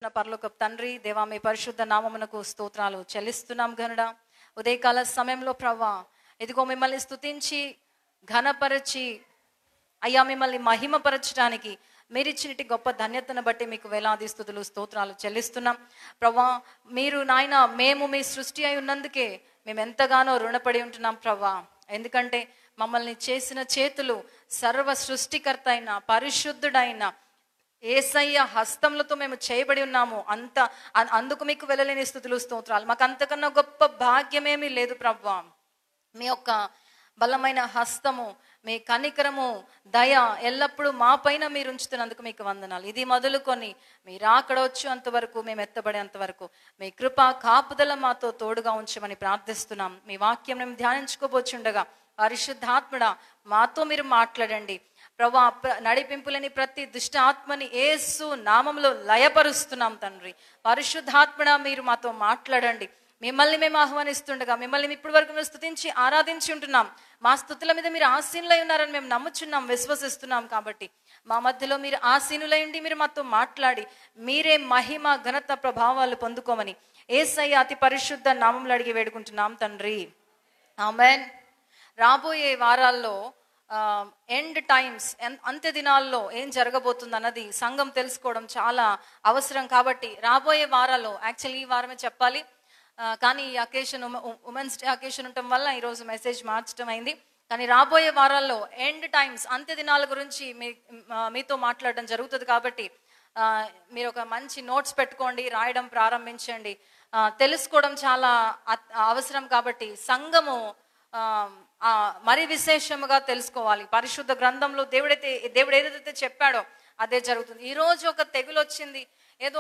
పరలోకపు తండ్రి, దేవా మీ పరిశుద్ధ నామమునకు స్తోత్రాలు చెల్లిస్తున్నాం గనుడా. ఉదయకాల సమయంలో ప్రభువా, ఇదిగో మిమ్మల్ని స్తుతించి ఘనపరచి అయ్యా మిమ్మల్ని మహిమపరచడానికి మీరిచ్చినటి గొప్ప ధన్యతను బట్టి మీకు వేలాది స్తుతులు స్తోత్రాలు చెల్లిస్తున్నాం ప్రభువా. మీరు నాయన మేము మీ సృష్టి అయి ఉన్నందుకే మేము ఎంతగానో రుణపడి ఉంటున్నాం ప్రభువా. ఎందుకంటే మమ్మల్ని చేసిన చేతులు సర్వ సృష్టికర్త అయిన పరిశుద్ధుడైన యేసయ్య హస్తములతో మేము చేయబడి ఉన్నాము. అందుకు మీకు వెళ్ళలేని స్తుతులు స్తోత్రాలు. మాకు అంతకన్నా గొప్ప భాగ్యమేమీ లేదు ప్రభువా. మీ యొక్క బలమైన హస్తము, మీ కనికరము, దయ ఎల్లప్పుడూ మా పైన మీరు ఉంచుతున్నందుకు మీకు వందనాలు. ఇది మొదలుకొని మీరు అక్కడ వచ్చు అంతవరకు, మేము ఎత్తబడేంతవరకు మీ కృప కాపుదల మాతో తోడుగా ఉంచమని ప్రార్థిస్తున్నాం. మీ వాక్యం మేము ధ్యానించుకోబోచుండగా పరిశుద్ధాత్ముడా మాతో మీరు మాట్లాడండి ప్రభువా. నడిపింపులని ప్రతి దుష్ట ఆత్మని యేసు నామములో లయపరుస్తున్నాం తండ్రి. పరిశుద్ధాత్ముడా మీరు మాతో మాట్లాడండి. మిమ్మల్ని మేము ఆహ్వానిస్తుండగా మిమ్మల్ని ఇప్పటి వరకు మేము స్తుతించి ఆరాధించి ఉంటున్నాం. మా స్తుతుల మీద మీరు ఆసీనులై ఉన్నారని మేము నమ్ముచున్నాం, విశ్వసిస్తున్నాం. కాబట్టి మా మధ్యలో మీరు ఆసీనులై ఉండి మీరు మాతో మాట్లాడి మీరే మహిమ ఘనత ప్రభావాలు పొందుకోమని యేసయ్య అతి పరిశుద్ధ నామములో అడిగి వేడుకుంటున్నాం తండ్రి, ఆమేన్. రాబోయే వారాల్లో ఎండ్ టైమ్స్, అంత్య దినాల్లో ఏం జరగబోతుంది అన్నది సంఘం తెలుసుకోవడం చాలా అవసరం. కాబట్టి రాబోయే వారాల్లో, యాక్చువల్లీ ఈ వారమే చెప్పాలి కానీ ఈ అకేషన్ ఉమెన్స్ డే అకేషన్ ఉండటం వల్ల ఈరోజు మెసేజ్ మార్చడం అయింది. కానీ రాబోయే వారాల్లో ఎండ్ టైమ్స్, అంత్య దినాల గురించి మీతో మాట్లాడడం జరుగుతుంది. కాబట్టి మీరు ఒక మంచి నోట్స్ పెట్టుకోండి, రాయడం ప్రారంభించండి. తెలుసుకోవడం చాలా అవసరం. కాబట్టి సంఘము మరి విశేషముగా తెలుసుకోవాలి. పరిశుద్ధ గ్రంథంలో దేవుడు ఏదైతే చెప్పాడో అదే జరుగుతుంది. ఈ రోజు ఒక తెగులు వచ్చింది, ఏదో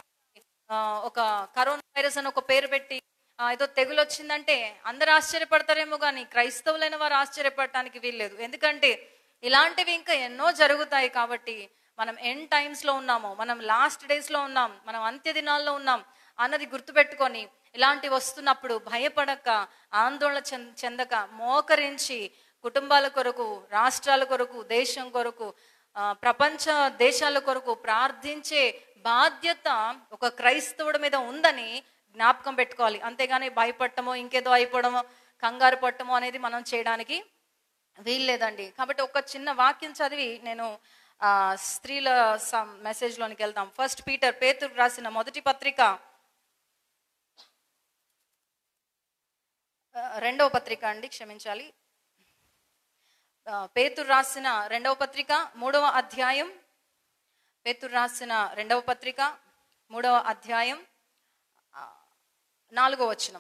ఒక కరోనా వైరస్ అని ఒక పేరు పెట్టి ఏదో తెగులు వచ్చిందంటే అందరు ఆశ్చర్యపడతారేమో కానీ క్రైస్తవులైన వారు ఆశ్చర్యపడటానికి వీల్లేదు. ఎందుకంటే ఇలాంటివి ఇంకా ఎన్నో జరుగుతాయి. కాబట్టి మనం ఎండ్ టైమ్స్ లో ఉన్నాము, మనం లాస్ట్ డేస్ లో ఉన్నాం, మనం అంత్య దినాల్లో ఉన్నాం అన్నది గుర్తుపెట్టుకొని ఇలాంటివి వస్తున్నప్పుడు భయపడక, ఆందోళన చెందక, మోకరించి కుటుంబాల కొరకు, రాష్ట్రాల కొరకు, దేశం కొరకు, ప్రపంచ దేశాల కొరకు ప్రార్థించే బాధ్యత ఒక క్రైస్తవుడి మీద ఉందని జ్ఞాపకం పెట్టుకోవాలి. అంతేగాని భయపడటమో, ఇంకేదో అయిపోవడమో, కంగారు పట్టమో అనేది మనం చేయడానికి వీల్లేదండి. కాబట్టి ఒక చిన్న వాక్యం చదివి నేను స్త్రీల మెసేజ్లోనికి వెళ్తాం. ఫస్ట్ పేతురు రాసిన మొదటి పత్రిక, రెండవ పత్రిక అండి, క్షమించాలి. పేతురు రాసిన రెండవ పత్రిక 3వ అధ్యాయం, పేతురు రాసిన రెండవ పత్రిక 3వ అధ్యాయం 4వ వచనం.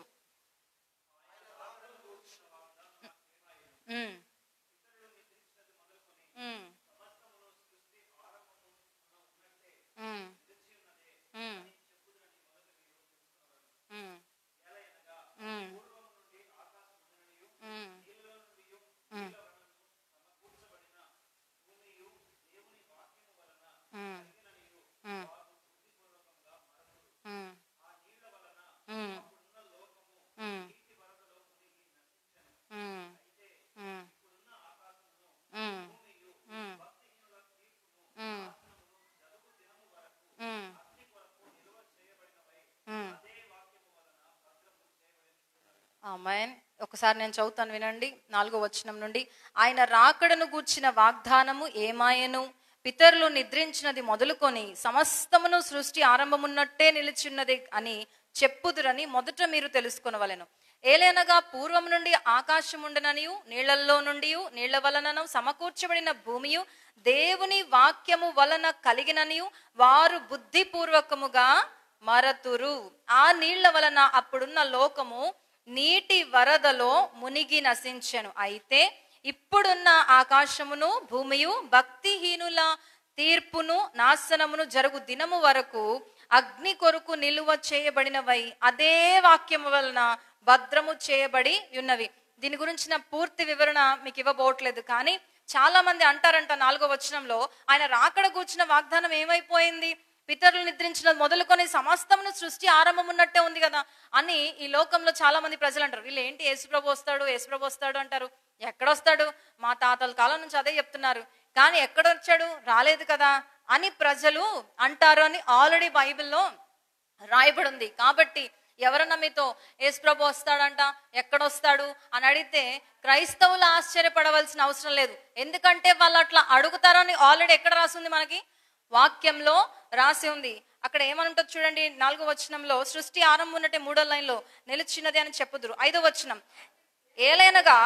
ఆమేన్. ఒకసారి నేను చదువుతాను, వినండి. 4వ వచనం నుండి. ఆయన రాకడను గూర్చిన వాగ్దానము ఏమాయను? పితరులు నిద్రించినది మొదలుకొని సమస్తమును సృష్టి ఆరంభమున్నట్టే నిలిచిన్నది అని చెప్పుదురని మొదట మీరు తెలుసుకొనవలెను. ఏలైనగా పూర్వం నుండి ఆకాశం ఉండననియు, నీళ్లలో నుండి నీళ్ల వలనను సమకూర్చబడిన భూమియు దేవుని వాక్యము వలన కలిగిననియు వారు బుద్ధిపూర్వకముగా మరతురు. ఆ నీళ్ల వలన అప్పుడున్న లోకము నీటి వరదలో మునిగి నశించెను. అయితే ఇప్పుడున్న ఆకాశమును భూమియు భక్తిహీనుల తీర్పును నాశనమును జరుగు దినము వరకు అగ్ని కొరకు నిలువ చేయబడినవై అదే వాక్యము వలన భద్రము చేయబడి ఉన్నవి. దీని గురించిన పూర్తి వివరణ మీకు ఇవ్వబోట్లేదు. కానీ చాలా మంది అంటారంట 4వ వచనంలో ఆయన రాకడ గూర్చిన వాగ్దానం ఏమైపోయింది? పితరులు నిద్రించినది మొదలుకొని సమస్తమును సృష్టి ఆరంభం ఉన్నట్టే ఉంది కదా అని ఈ లోకంలో చాలా మంది ప్రజలు అంటారు. వీళ్ళు ఏంటి, యేసుప్రభు వస్తాడు అంటారు. ఎక్కడొస్తాడు? మా తాతల కాలం నుంచి అదే చెప్తున్నారు. కానీ ఎక్కడొచ్చాడు? రాలేదు కదా అని ప్రజలు అంటారు అని ఆల్రెడీ బైబిల్లో రాయబడి ఉంది. కాబట్టి ఎవరన్నా మీతో యేసుప్రభు వస్తాడంట, ఎక్కడొస్తాడు అని అడిగితే క్రైస్తవులు ఆశ్చర్యపడవలసిన అవసరం లేదు. ఎందుకంటే వాళ్ళు అట్లా అడుగుతారని ఆల్రెడీ ఎక్కడ రాసి ఉంది? మనకి వాక్యంలో రాసి ఉంది. అక్కడ ఏమనుంటుంది చూడండి, 4వ వచనంలో, సృష్టి ఆరంభం ఉన్నట్టే 3వ లైన్లో నిలిచినది అని చెప్పుదురు. 5వ వచనం, ఏలైనగా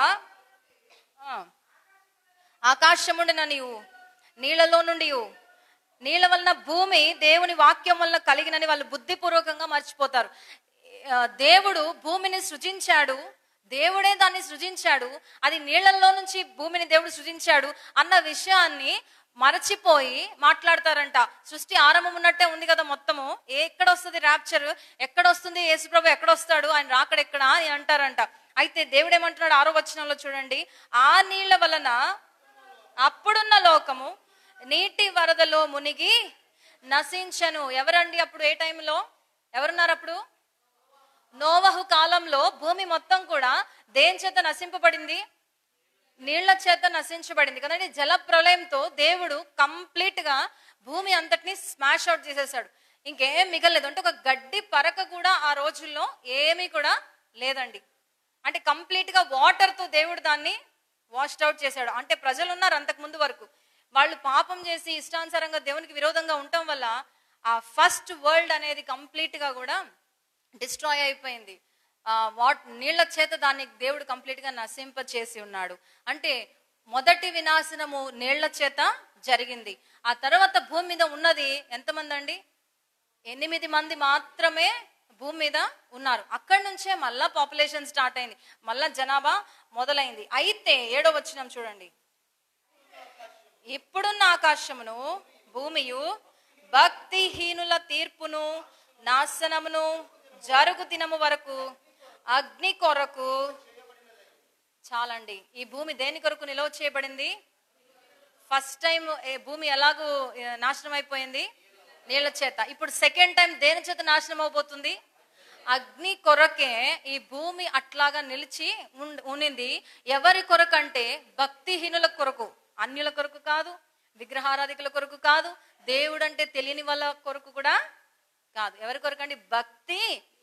ఆకాశముండిన నీవు నీళ్లలో నుండి, నీళ్ల వలన భూమి దేవుని వాక్యం వలన కలిగినని వాళ్ళు బుద్ధిపూర్వకంగా మర్చిపోతారు. దేవుడు భూమిని సృజించాడు, దేవుడే దాన్ని సృజించాడు, అది నీళ్లలో నుంచి భూమిని దేవుడు సృజించాడు అన్న విషయాన్ని మరచిపోయి మాట్లాడతారంట. సృష్టి ఆరంభం ఉన్నట్టే ఉంది కదా మొత్తము, ఎక్కడ వస్తుంది ర్యాప్చర్, ఎక్కడొస్తుంది యేసుప్రభు, ఎక్కడొస్తాడు, ఆయన రాకడెక్కడా అని అంటారంట. అయితే దేవుడు ఏమంటున్నాడు 6వ వచనంలో చూడండి, ఆ నీళ్ల వలన అప్పుడున్న లోకము నీటి వరదలో మునిగి నశించను. ఎవరండి అప్పుడు? ఏ టైంలో ఎవరున్నారు అప్పుడు? నోవహు కాలంలో భూమి మొత్తం కూడా దేని చేత నశింపబడింది? నీళ్ల చేత నశించబడింది కదండి. జల ప్రళయంతో దేవుడు కంప్లీట్ గా భూమి అంతటిని స్మాష్ అవుట్ చేసేసాడు. ఇంకేం మిగలేదు. అంటే ఒక గడ్డి పరక కూడా ఆ రోజుల్లో ఏమీ కూడా లేదండి. అంటే కంప్లీట్ గా వాటర్ తో దేవుడు దాన్ని వాష్డ్ అవుట్ చేశాడు. అంటే ప్రజలు ఉన్నారు అంతకు ముందు వరకు, వాళ్ళు పాపం చేసి ఇష్టానుసారంగా దేవునికి విరోధంగా ఉండటం వల్ల ఆ ఫస్ట్ వరల్డ్ అనేది కంప్లీట్ గా కూడా డిస్ట్రాయ్ అయిపోయింది. నీళ్ల చేత దాన్ని దేవుడు కంప్లీట్ గా నశింప చేసి ఉన్నాడు. అంటే మొదటి వినాశనము నీళ్ల చేత జరిగింది. ఆ తర్వాత భూమి మీద ఉన్నది ఎంతమంది అండి? 8 మంది మాత్రమే భూమి మీద ఉన్నారు. అక్కడి నుంచే మళ్ళా పాపులేషన్ స్టార్ట్ అయింది, మళ్ళా జనాభా మొదలైంది. అయితే 7వ వచనం చూడండి, ఇప్పుడున్న ఆకాశమును భూమియు భక్తిహీనుల తీర్పును నాశనమును జరుగు దినము వరకు అగ్ని కొరకు. చాలండి. ఈ భూమి దేని కొరకు నిలవ చేయబడింది? ఫస్ట్ టైం భూమి ఎలాగూ నాశనం అయిపోయింది? నీళ్ల చేత. ఇప్పుడు సెకండ్ టైం దేని చేత నాశనం అవబోతుంది? అగ్ని కొరకే ఈ భూమి అట్లాగా నిలిచి ఉనింది. ఎవరి కొరకు అంటే భక్తిహీనుల కొరకు, అన్యుల కొరకు కాదు, విగ్రహారాధికుల కొరకు కాదు, దేవుడు అంటే తెలియని వాళ్ళ కొరకు కూడా కాదు. ఎవరి కొరకు అండి? భక్తి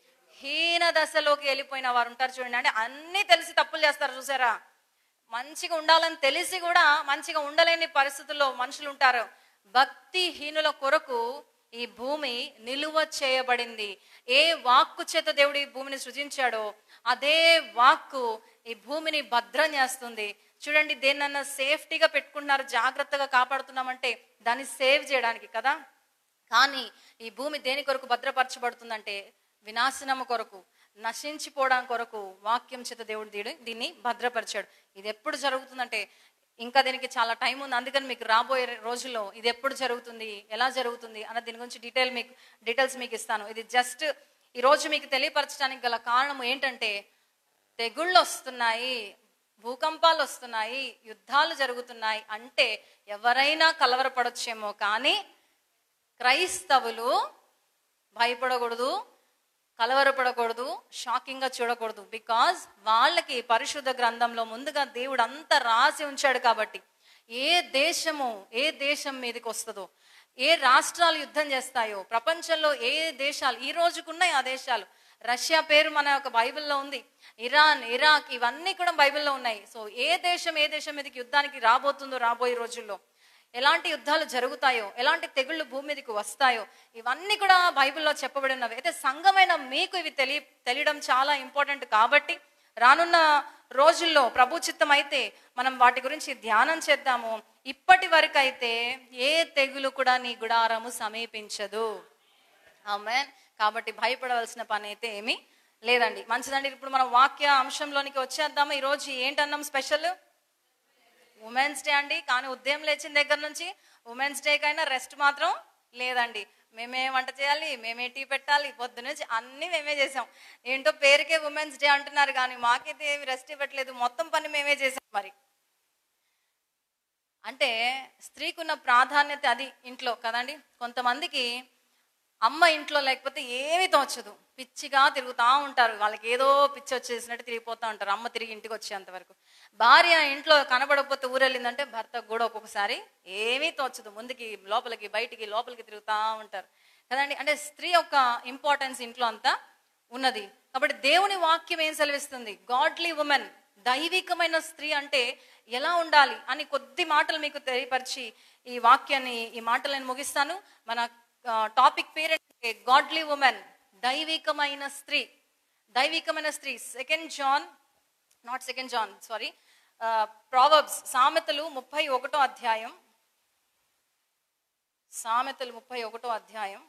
హీన దశలోకి వెళ్ళిపోయిన వారు ఉంటారు చూడండి. అంటే అన్ని తెలిసి తప్పులు చేస్తారు చూసారా, మంచిగా ఉండాలని తెలిసి కూడా మంచిగా ఉండలేని పరిస్థితుల్లో మనుషులు ఉంటారు. భక్తిహీనుల కొరకు ఈ భూమి నిలువ చేయబడింది. ఏ వాక్కు చేత దేవుడు ఈ భూమిని సృజించాడో అదే వాక్కు ఈ భూమిని భద్రం చేస్తుంది. చూడండి, దేన్నన్నా సేఫ్టీగా పెట్టుకుంటున్నారు, జాగ్రత్తగా కాపాడుతున్నామంటే దాన్ని సేవ్ చేయడానికి కదా. కానీ ఈ భూమి దేని కొరకు భద్రపరచబడుతుందంటే వినాశనము కొరకు, నశించిపోవడం కొరకు వాక్యం చేత దేవుడు దీన్ని భద్రపరిచాడు. ఇది ఎప్పుడు జరుగుతుందంటే ఇంకా దీనికి చాలా టైం ఉంది. అందుకని మీకు రాబోయే రోజుల్లో ఇది ఎప్పుడు జరుగుతుంది, ఎలా జరుగుతుంది అన్న దీని గురించి డీటెయిల్స్ మీకు ఇస్తాను. ఇది జస్ట్ ఈరోజు మీకు తెలియపరచడానికి గల కారణం ఏంటంటే, తెగుళ్ళు వస్తున్నాయి, భూకంపాలు వస్తున్నాయి, యుద్ధాలు జరుగుతున్నాయి అంటే ఎవరైనా కలవరపడొచ్చేమో, కానీ క్రైస్తవులు భయపడకూడదు, కలవరపడకూడదు, షాకింగ్ గా చూడకూడదు. బికాజ్ వాళ్ళకి పరిశుద్ధ గ్రంథంలో ముందుగా దేవుడు అంతా రాసి ఉంచాడు. కాబట్టి ఏ దేశం మీదకి వస్తుందో, ఏ రాష్ట్రాలు యుద్ధం చేస్తాయో, ప్రపంచంలో ఏ దేశాలు ఈ రోజుకున్నాయి ఆ దేశాలు. రష్యా పేరు మన యొక్క బైబిల్లో ఉంది, ఇరాన్, ఇరాక్ ఇవన్నీ కూడా బైబిల్లో ఉన్నాయి. సో ఏ దేశం మీదకి యుద్ధానికి రాబోతుందో, రాబోయే రోజుల్లో ఎలాంటి యుద్ధాలు జరుగుతాయో, ఎలాంటి తెగుళ్ళు భూమి మీదకి వస్తాయో ఇవన్నీ కూడా బైబిల్లో చెప్పబడి ఉన్నవి. అయితే సంఘమైన మీకు ఇవి తెలియడం చాలా ఇంపార్టెంట్. కాబట్టి రానున్న రోజుల్లో ప్రభు చిత్తం అయితే మనం వాటి గురించి ధ్యానం చేద్దాము. ఇప్పటి వరకు అయితే ఏ తెగులు కూడా నీ గుడారము సమీపించదు. ఆమేన్. కాబట్టి భయపడవలసిన పని అయితే ఏమీ లేదండి. మంచిదండి. ఇప్పుడు మనం వాక్య అంశంలోనికి వచ్చేద్దాము. ఈరోజు ఏంటన్నాం? స్పెషల్ ఉమెన్స్ డే అండి. కానీ ఉదయం లేచిన దగ్గర నుంచి ఉమెన్స్ డే కైనా రెస్ట్ మాత్రం లేదండి. మేమే వంట చేయాలి, మేమే టీ పెట్టాలి, పొద్దునుంచి అన్ని మేమే చేసాం. ఏంటో పేరుకే ఉమెన్స్ డే అంటున్నారు కానీ మాకైతే ఏమి రెస్ట్ ఇవ్వట్లేదు, మొత్తం పని మేమే చేసాం. మరి అంటే స్త్రీకి ఉన్న ప్రాధాన్యత అది ఇంట్లో కదండి. కొంతమందికి అమ్మ ఇంట్లో లేకపోతే ఏమీ తోచదు, పిచ్చిగా తిరుగుతూ ఉంటారు. వాళ్ళకి ఏదో పిచ్చి వచ్చేసినట్టు తిరిగిపోతూ ఉంటారు అమ్మ తిరిగి ఇంటికి వచ్చేంత వరకు. భార్య ఇంట్లో కనబడకపోతే ఊరెళ్ళిందంటే భర్తకు కూడా ఒక్కొక్కసారి ఏమీ తోచదు, ముందుకి లోపలికి బయటికి లోపలికి తిరుగుతూ ఉంటారు కదండి. అంటే స్త్రీ యొక్క ఇంపార్టెన్స్ ఇంట్లో అంతా ఉన్నది. కాబట్టి దేవుని వాక్యం ఏం సెలవిస్తుంది? గాడ్లీ ఉమెన్, దైవికమైన స్త్రీ అంటే ఎలా ఉండాలి అని కొద్ది మాటలు మీకు తెలియపరిచి ఈ వాక్యాన్ని, ఈ మాటలు నేను ముగిస్తాను. మన టాపిక్ పేరు గాడ్లీ ఉమెన్, దైవికమైన స్త్రీ. దైవికమైన స్త్రీ ప్రావర్బ్స్, సామెతలు 31వ అధ్యాయం. సామెతలు 31వ అధ్యాయం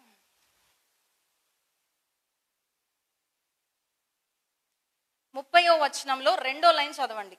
30వ వచనంలో 2వ లైన్ చదవండి.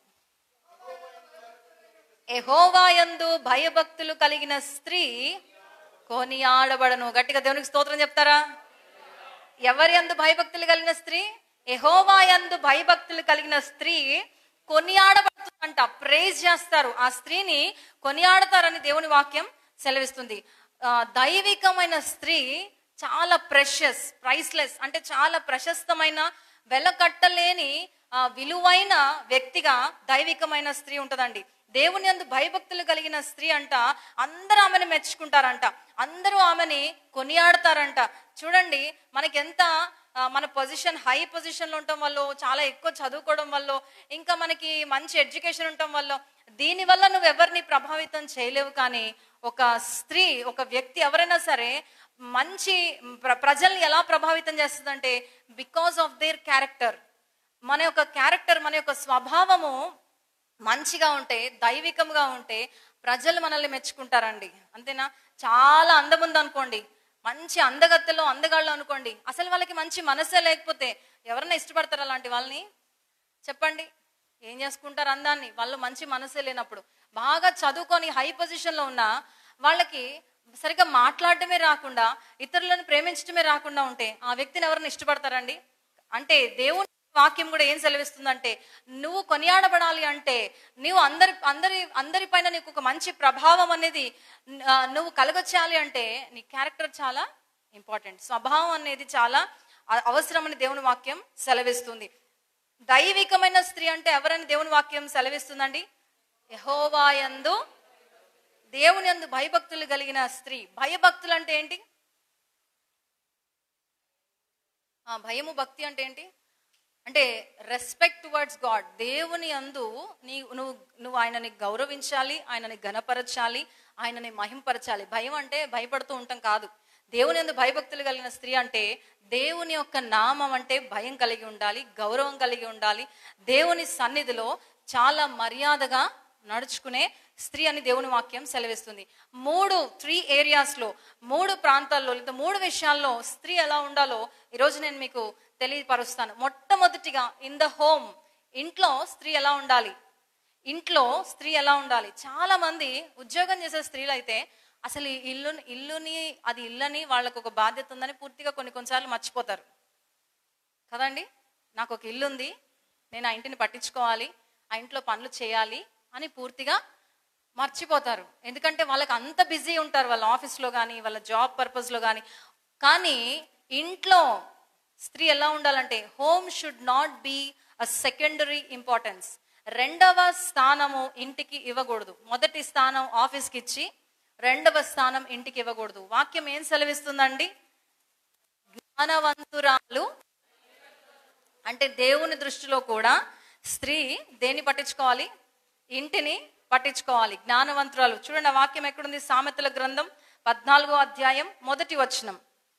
యెహోవా యందు భయభక్తులు కలిగిన స్త్రీ కొనియాడబడను. గట్టిగా దేవునికి స్తోత్రం చెప్తారా? ఎవరి యందు భయభక్తులు కలిగిన స్త్రీ? యెహోవా యందు భయభక్తులు కలిగిన స్త్రీ కొనియాడబడుతుందంట. ప్రైజ్ చేస్తారు, ఆ స్త్రీని కొనియాడతారని దేవుని వాక్యం సెలవిస్తుంది. దైవికమైన స్త్రీ చాలా ప్రెషస్, ప్రైస్లెస్, అంటే చాలా ప్రశస్తమైన, వెలకట్టలేని విలువైన వ్యక్తిగా దైవికమైన స్త్రీ ఉంటుందండి. దేవుని యందు భయభక్తులు కలిగిన స్త్రీ అంట అందరూ ఆమెను మెచ్చుకుంటారంట, అందరూ ఆమెని కొనియాడతారంట. చూడండి, మనకి ఎంత మన పొజిషన్, హై పొజిషన్లో ఉండటం వల్ల, చాలా ఎక్కువ చదువుకోవడం వల్ల, ఇంకా మనకి మంచి ఎడ్యుకేషన్ ఉండటం వల్ల, దీనివల్ల నువ్వు ఎవరిని ప్రభావితం చేయలేవు. కానీ ఒక స్త్రీ, ఒక వ్యక్తి ఎవరైనా సరే మంచి ప్రజల్ని ఎలా ప్రభావితం చేస్తుందంటే బికాస్ ఆఫ్ దేర్ క్యారెక్టర్. మన యొక్క క్యారెక్టర్, మన యొక్క స్వభావము మంచిగా ఉంటే, దైవికంగా ఉంటే ప్రజలు మనల్ని మెచ్చుకుంటారండి. అంతేనా? చాలా అందముంది అనుకోండి, మంచి అందగత్తెలో అందగాళ్ళు అనుకోండి, అసలు వాళ్ళకి మంచి మనసే లేకపోతే ఎవరన్నా ఇష్టపడతారు అలాంటి వాళ్ళని? చెప్పండి, ఏం చేసుకుంటారు అందాన్ని? వాళ్ళు మంచి మనసే లేనప్పుడు. బాగా చదువుకొని హై పొజిషన్లో ఉన్న వాళ్ళకి సరిగ్గా మాట్లాడటమే రాకుండా, ఇతరులను ప్రేమించడమే రాకుండా ఉంటే ఆ వ్యక్తిని ఎవరిని ఇష్టపడతారండి? అంటే దేవుని వాక్యం కూడా ఏం సెలవిస్తుందంటే, నువ్వు కొనియాడబడాలి అంటే, నువ్వు అందరి పైన నీకు ఒక మంచి ప్రభావం అనేది నువ్వు కలగొచ్చాలి అంటే నీ క్యారెక్టర్ చాలా ఇంపార్టెంట్, స్వభావం అనేది చాలా అవసరమని దేవుని వాక్యం సెలవిస్తుంది. దైవికమైన స్త్రీ అంటే ఎవరని దేవుని వాక్యం సెలవిస్తుందండి? యెహోవా యందు, దేవుని యందు భయభక్తులు కలిగిన స్త్రీ. భయభక్తులు అంటే ఏంటి? భయము, భక్తి అంటే ఏంటి? అంటే రెస్పెక్ట్ టువర్డ్స్ గాడ్. దేవుని యందు నువ్వు ఆయనని గౌరవించాలి, ఆయనని ఘనపరచాలి, ఆయనని మహింపరచాలి. భయం అంటే భయపడుతూ ఉంటాం కాదు. దేవుని యందు భయభక్తులు కలిగిన స్త్రీ అంటే దేవుని యొక్క నామం అంటే భయం కలిగి ఉండాలి, గౌరవం కలిగి ఉండాలి, దేవుని సన్నిధిలో చాలా మర్యాదగా నడుచుకునే స్త్రీ అని దేవుని వాక్యం సెలవిస్తుంది. 3 ఏరియాస్లో, 3 ప్రాంతాల్లో, లేదా 3 విషయాల్లో స్త్రీ ఎలా ఉండాలో ఈరోజు నేను మీకు తెలియపరుస్తాను. మొట్టమొదటిగా ఇన్ ద హోమ్, ఇంట్లో స్త్రీ ఎలా ఉండాలి? ఇంట్లో స్త్రీ ఎలా ఉండాలి? చాలా మంది ఉద్యోగం చేసే స్త్రీలు అయితే అసలు ఇల్లుని వాళ్ళకు ఒక బాధ్యత ఉందని పూర్తిగా కొన్నిసార్లు మర్చిపోతారు కదండి. నాకు ఒక ఇల్లు ఉంది, నేను ఆ ఇంటిని పట్టించుకోవాలి, ఆ ఇంట్లో పనులు చేయాలి అని పూర్తిగా మర్చిపోతారు. ఎందుకంటే వాళ్ళకి అంత బిజీ ఉంటారు, వాళ్ళ ఆఫీస్లో కానీ, వాళ్ళ జాబ్ పర్పస్లో కానీ. కానీ ఇంట్లో స్త్రీ ఎలా ఉండాలంటే, home should not be a secondary importance. 2వ స్థానము ఇంటికి ఇవ్వకూడదు. మొదటి స్థానం ఆఫీస్కి ఇచ్చి 2వ స్థానం ఇంటికి ఇవ్వకూడదు. వాక్యం ఏం సెలవిస్తుందండి? జ్ఞానవంతురాలు అంటే దేవుని దృష్టిలో కూడా స్త్రీ దేన్ని పట్టించుకోవాలి? ఇంటిని పట్టించుకోవాలి. జ్ఞానవంతురాలు. చూడండి ఆ వాక్యం ఎక్కడుంది? సామెతల గ్రంథం 14వ అధ్యాయం 1వ వచనం.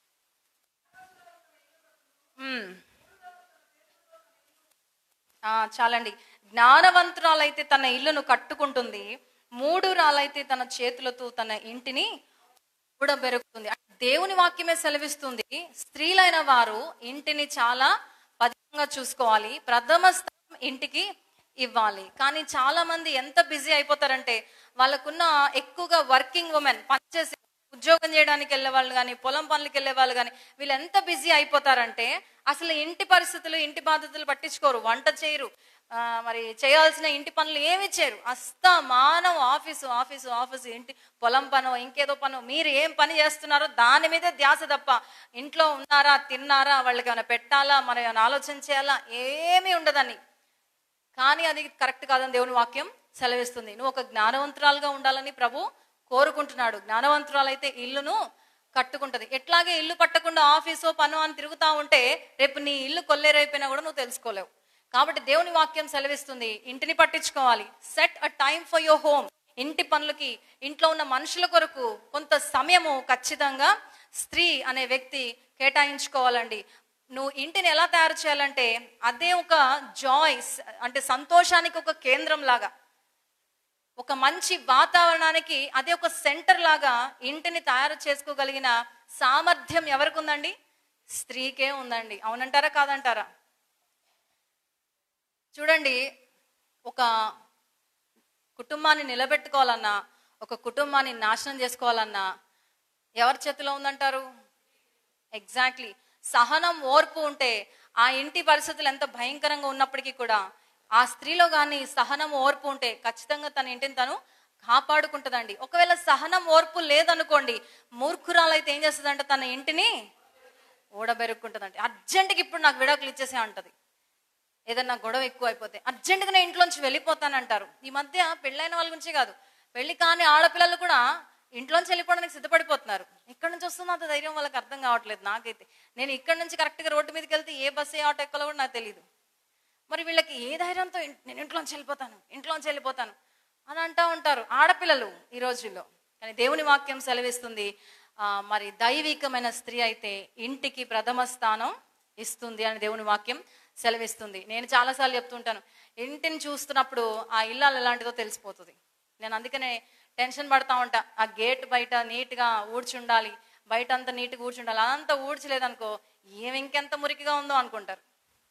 చాలండి. జ్ఞానవంతురాలైతే తన ఇల్లును కట్టుకుంటుంది, మూఢురాలైతే తన చేతులతో తన ఇంటిని కూడబెరుగుతుంది. దేవుని వాక్యమే సెలవిస్తుంది, స్త్రీలైన వారు ఇంటిని చాలా పదిలంగా చూసుకోవాలి, ప్రథమ స్థానం ఇంటికి ఇవ్వాలి. కానీ చాలా మంది ఎంత బిజీ అయిపోతారంటే, వాళ్ళకున్న ఎక్కువగా వర్కింగ్ ఉమెన్, పనిచేసే ఉద్యోగం చేయడానికి వెళ్ళే వాళ్ళు కానీ, పొలం పనులకు వెళ్ళే వాళ్ళు కానీ, వీళ్ళు ఎంత బిజీ అయిపోతారంటే అసలు ఇంటి పరిస్థితులు, ఇంటి బాధ్యతలు పట్టించుకోరు, వంట చేయరు, మరి చేయాల్సిన ఇంటి పనులు ఏమి ఇచ్చారు? మానం ఆఫీసు ఆఫీసు ఆఫీసు, ఇంటి పొలం పనో ఇంకేదో పనో, మీరు ఏం పని చేస్తున్నారో దాని మీదే ధ్యాస తప్ప ఇంట్లో ఉన్నారా, తిన్నారా, వాళ్ళకి ఏమైనా పెట్టాలా, మనం ఏమైనా ఆలోచన చేయాలా, ఏమీ ఉండదని. కానీ అది కరెక్ట్ కాదని దేవుని వాక్యం సెలవిస్తుంది. నువ్వు ఒక జ్ఞానవంతురాలుగా ఉండాలని ప్రభు కోరుకుంటున్నాడు. జ్ఞానవంతురాలైతే ఇల్లును కట్టుకుంటది. ఎట్లాగే ఇల్లు కట్టకుండా ఆఫీసో పనో అని తిరుగుతా ఉంటే రేపు నీ ఇల్లు కొల్లేరైపోయినా కూడా నువ్వు తెలుసుకోలేవు. కాబట్టి దేవుని వాక్యం సెలవిస్తుంది, ఇంటిని పట్టించుకోవాలి. Set a time for your home. ఇంటి పనులకి, ఇంట్లో ఉన్న మనుషుల కొరకు కొంత సమయము ఖచ్చితంగా స్త్రీ అనే వ్యక్తి కేటాయించుకోవాలండి. నువ్వు ఇంటిని ఎలా తయారు చేయాలంటే అదే ఒక జాయ్స్, అంటే సంతోషానికి ఒక కేంద్రం లాగా, ఒక మంచి వాతావరణానికి అదే ఒక సెంటర్ లాగా ఇంటిని తయారు చేసుకోగలిగిన సామర్థ్యం ఎవరికి ఉందండి? స్త్రీకే ఉందండి. అవునంటారా కాదంటారా? చూడండి, ఒక కుటుంబాన్ని నిలబెట్టుకోవాలన్నా, ఒక కుటుంబాన్ని నాశనం చేసుకోవాలన్నా ఎవరి చేతిలో ఉందంటారు? ఎగ్జాక్ట్లీ. సహనం, ఓర్పు ఉంటే ఆ ఇంటి పరిస్థితులు ఎంత భయంకరంగా ఉన్నప్పటికీ కూడా ఆ స్త్రీలో కానీ సహనం, ఓర్పు ఉంటే ఖచ్చితంగా తన ఇంటిని తను కాపాడుకుంటుందండి. ఒకవేళ సహనం, ఓర్పు లేదనుకోండి, మూర్ఖురాలైతే ఏం చేస్తుందంటే తన ఇంటిని ఓడబెరుక్కుంటుందండి. అర్జెంటుగా ఇప్పుడు నాకు విడాకులు ఇచ్చేసే అంటది. ఏదన్నా గొడవ ఎక్కువ అయిపోతే అర్జెంటుగా నేను ఇంట్లోంచి వెళ్ళిపోతానంటారు. ఈ మధ్య పెళ్ళైన వాళ్ళ గురించి కాదు, పెళ్లి కాని ఆడపిల్లలు కూడా ఇంట్లోంచి వెళ్ళిపోవడానికి సిద్ధపడిపోతున్నారు. ఎక్కడి నుంచి వస్తుందో అంత ధైర్యం వాళ్ళకి అర్థం కావట్లేదు. నాకైతే నేను ఇక్కడ నుంచి కరెక్ట్గా రోడ్డు మీదకి వెళ్తే ఏ బస్సు ఏ ఆటో ఎక్కాలో కూడా నాకు తెలియదు. మరి వీళ్ళకి ఏ ధైర్యంతో నేను ఇంట్లోంచి వెళ్ళిపోతాను అని అంటూ ఉంటారు ఆడపిల్లలు ఈ రోజుల్లో. కానీ దేవుని వాక్యం సెలవిస్తుంది, మరి దైవికమైన స్త్రీ అయితే ఇంటికి ప్రథమ స్థానం ఇస్తుంది అని దేవుని వాక్యం సెలవిస్తుంది. నేను చాలాసార్లు చెప్తుంటాను, ఇంటిని చూస్తున్నప్పుడు ఆ ఇల్లాలు ఎలాంటిదో తెలిసిపోతుంది. నేను అందుకనే టెన్షన్ పడతా ఉంటా. ఆ గేట్ బయట నీట్గా ఊడ్చి ఉండాలి, బయట అంతా నీట్గా ఊడ్చి ఉండాలి. అదంతా ఊడ్చలేదనుకో ఏమి ఇంకెంత మురికిగా ఉందో అనుకుంటారు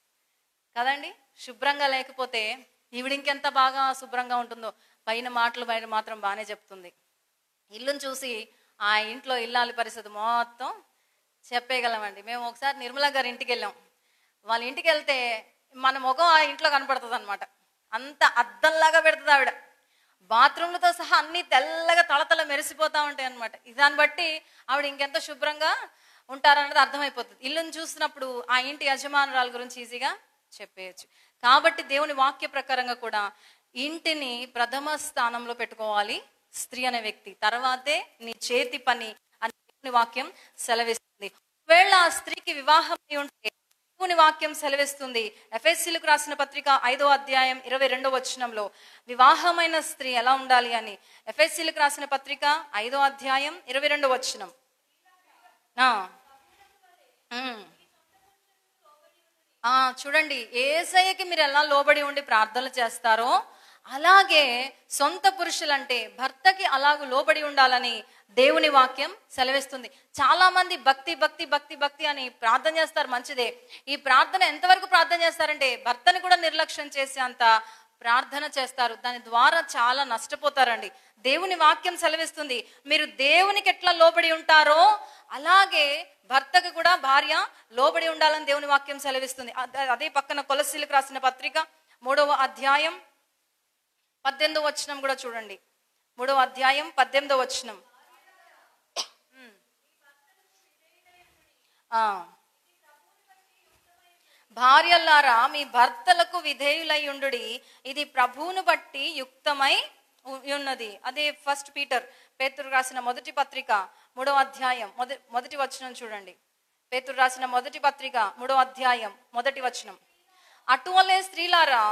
కదండి. శుభ్రంగా లేకపోతే ఈవిడ ఇంకెంత బాగా శుభ్రంగా ఉంటుందో. పైన మాటలు బయట మాత్రం బాగానే చెప్తుంది. ఇల్లును చూసి ఆ ఇంట్లో ఇల్లాలి పరిస్థితి మొత్తం చెప్పేయగలమండి. మేము ఒకసారి నిర్మలా గారి ఇంటికి వెళ్ళాం. వాళ్ళ ఇంటికి వెళ్తే మన ముఖం ఆ ఇంట్లో కనపడుతుంది అనమాట. అంత అద్దంలాగా పెడుతుంది ఆవిడ. బాత్రూమ్లతో సహా అన్ని తెల్లగా తళతళ మెరిసిపోతా ఉంటాయి అనమాట. దాన్ని బట్టి ఆవిడ ఇంకెంత శుభ్రంగా ఉంటారన్నది అర్థమైపోతుంది. ఇల్లును చూసినప్పుడు ఆ ఇంటి యజమానురాల గురించి ఈజీగా చెప్పేయచ్చు. కాబట్టి దేవుని వాక్య ప్రకారంగా కూడా ఇంటిని ప్రథమ స్థానంలో పెట్టుకోవాలి స్త్రీ అనే వ్యక్తి. తర్వాతే నీ చేతి పని అని దేవుని వాక్యం సెలవిస్తుంది. ఒకవేళ ఆ స్త్రీకి వివాహం ఉంటే దేవుని వాక్యం సెలవిస్తుంది, ఎఫెసీయులకు రాసిన పత్రిక 5వ అధ్యాయం 22వ వచనంలో వివాహమైన స్త్రీ ఎలా ఉండాలి అని. ఎఫెసీయులకు రాసిన పత్రిక 5వ అధ్యాయం 22వ వచనం. చూడండి, యేసయ్యకి మీరు ఎలా లోబడి ఉండి ప్రార్థనలు చేస్తారో అలాగే సొంత పురుషులంటే భర్తకి అలాగూ లోబడి ఉండాలని దేవుని వాక్యం సెలవిస్తుంది. చాలా మంది భక్తి భక్తి భక్తి భక్తి అని ప్రార్థన చేస్తారు, మంచిదే. ఈ ప్రార్థన ఎంతవరకు ప్రార్థన చేస్తారంటే భర్తని కూడా నిర్లక్ష్యం చేసే అంత ప్రార్థన చేస్తారు. దాని ద్వారా చాలా నష్టపోతారండి. దేవుని వాక్యం సెలవిస్తుంది, మీరు దేవునికి ఎట్లా లోబడి ఉంటారో అలాగే భర్తకు కూడా భార్య లోబడి ఉండాలని దేవుని వాక్యం సెలవిస్తుంది. అదే పక్కన కొలస్సీలకు రాసిన పత్రిక 3వ అధ్యాయం 18వ వచనం కూడా చూడండి. 3వ అధ్యాయం 18వ వచనం. భార్యలారా మీ భర్తలకు విధేయులై ఉండుడి, ఇది ప్రభువును బట్టి యుక్తమై ఉన్నది. అదే ఫస్ట్ పేతురు రాసిన మొదటి పత్రిక 3వ అధ్యాయం మొదటి వచనం చూడండి. పేతురు రాసిన మొదటి పత్రిక 3వ అధ్యాయం 1వ వచనం. అటువలే స్త్రీలారా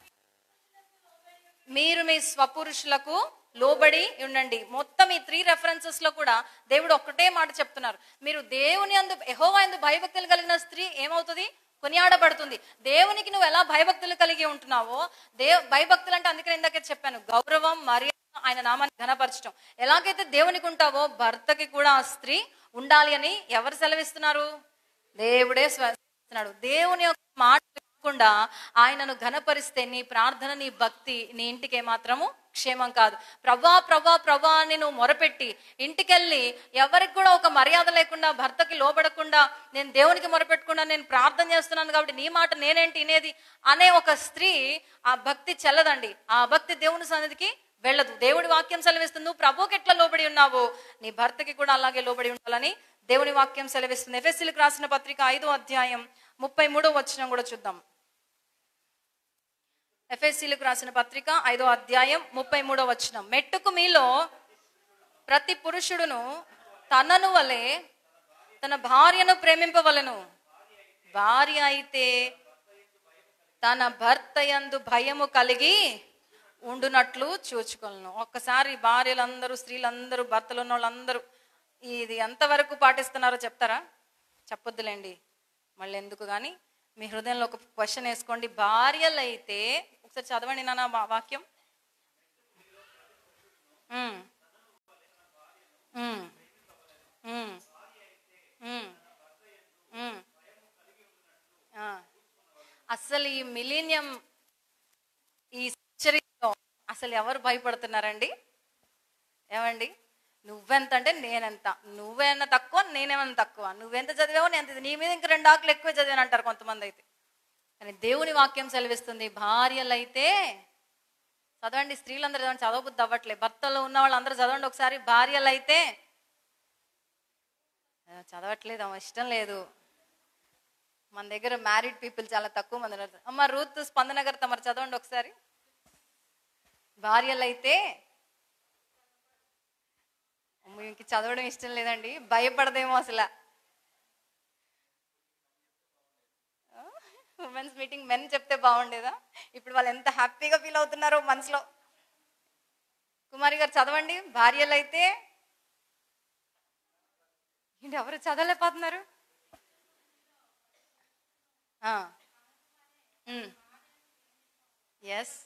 మీరు మీ స్వపురుషులకు లోబడి ఉండండి. మొత్తం ఈ 3 రెఫరెన్సెస్ లో కూడా దేవుడు ఒక్కటే మాట చెప్తున్నారు, మీరు దేవుని యందు యెహోవా యందు భయభక్తులు కలిగిన స్త్రీ ఏమవుతుంది? కొనియాడబడుతుంది. దేవునికి నువ్వు ఎలా భయభక్తులు కలిగి ఉంటున్నావో, భయభక్తులు అంటే అందుకని ఇందాకే చెప్పాను, గౌరవం, మర్యాద, ఆయన నామాన్ని ఘనపరచడం. ఎలాగైతే దేవునికి ఉంటావో భర్తకి కూడా ఆ స్త్రీ ఉండాలి అని ఎవరు సెలవిస్తున్నారు? దేవుడే సెలవిస్తున్నాడు. దేవుని యొక్క మాట తప్పకుండా ఆయనను ఘనపరిస్తే నీ ప్రార్థన, నీ భక్తి నీ ఇంటికి ఏమాత్రము క్షేమం కాదు. ప్రభా ప్రభా ప్రభా అని నువ్వు మొరపెట్టి ఇంటికెళ్ళి ఎవరికి కూడా ఒక మర్యాద లేకుండా, భర్తకి లోబడకుండా, నేను దేవునికి మొరపెట్టకుండా నేను ప్రార్థన చేస్తున్నాను కాబట్టి నీ మాట నేనేంటి వినేది అనే ఒక స్త్రీ, ఆ భక్తి చెల్లదండి. ఆ భక్తి దేవుని సన్నిధికి వెళ్ళదు. దేవుడి వాక్యం సెలవిస్తుంది, నువ్వు ప్రభువుకి ఎట్లా లోబడి ఉన్నావో నీ భర్తకి కూడా అలాగే లోబడి ఉండాలని దేవుని వాక్యం సెలవిస్తుంది. ఎఫెసీయులకు రాసిన పత్రిక 5వ అధ్యాయం 33వ వచనం కూడా చూద్దాం. ఎఫెసీయులకు రాసిన పత్రిక 5వ అధ్యాయం 33వ వచనం. మెట్టుకు మీలో ప్రతి పురుషుడును తనను వలె తన భార్యను ప్రేమింపవలెను. భార్య అయితే తన భర్త యందు భయము కలిగి ఉండునట్లు చూచుకొలను. ఒక్కసారి భార్యలందరూ, స్త్రీలందరూ, భర్తలు ఉన్న వాళ్ళందరూ ఇది ఎంతవరకు పాటిస్తున్నారో చెప్తారా? చెప్పొద్దులేండి, మళ్ళీ ఎందుకు కానీ మీ హృదయంలో ఒక క్వశ్చన్ వేసుకోండి. భార్యలైతే ఒకసారి చదవండి నాన్న వాక్యం. అసలు ఈ మిలీనియం, ఈ సెంచరీలో అసలు ఎవరు భయపడుతున్నారండి? ఏమండి, నువ్వెంత అంటే నేనెంత, నువ్వేమన్నా తక్కువ నేనేమన్నా తక్కువ, నువ్వెంత చదివావో నేను నీ మీద ఇంకా 2 ఆకులు ఎక్కువ చదివాను అంటారు కొంతమంది అయితే. కానీ దేవుని వాక్యం సెలవిస్తుంది, భార్యలైతే చదవండి, స్త్రీలందరూ చదవండి, చదవబుద్ధి అవ్వట్లేదు. భర్తలో ఉన్న వాళ్ళందరూ చదవండి ఒకసారి. భార్యలైతే చదవట్లేదు, ఇష్టం లేదు. మన దగ్గర మ్యారీడ్ పీపుల్ చాలా తక్కువ మంది ఉన్నారు. అమ్మ రూత్, స్పందన గారు తమరు చదవండి ఒకసారి. భార్యలైతే, ఇంక చదవడం ఇష్టం లేదండి, భయపడదేమో అసలు. ఉమెన్స్ మీటింగ్ మెన్ చెప్తే బాగుండేదా? ఇప్పుడు వాళ్ళు ఎంత హ్యాపీగా ఫీల్ అవుతున్నారో మనసులో. కుమారి గారు చదవండి. భార్యలైతే, ఏంటి ఎవరు చదవలేకపోతున్నారు? ఎస్,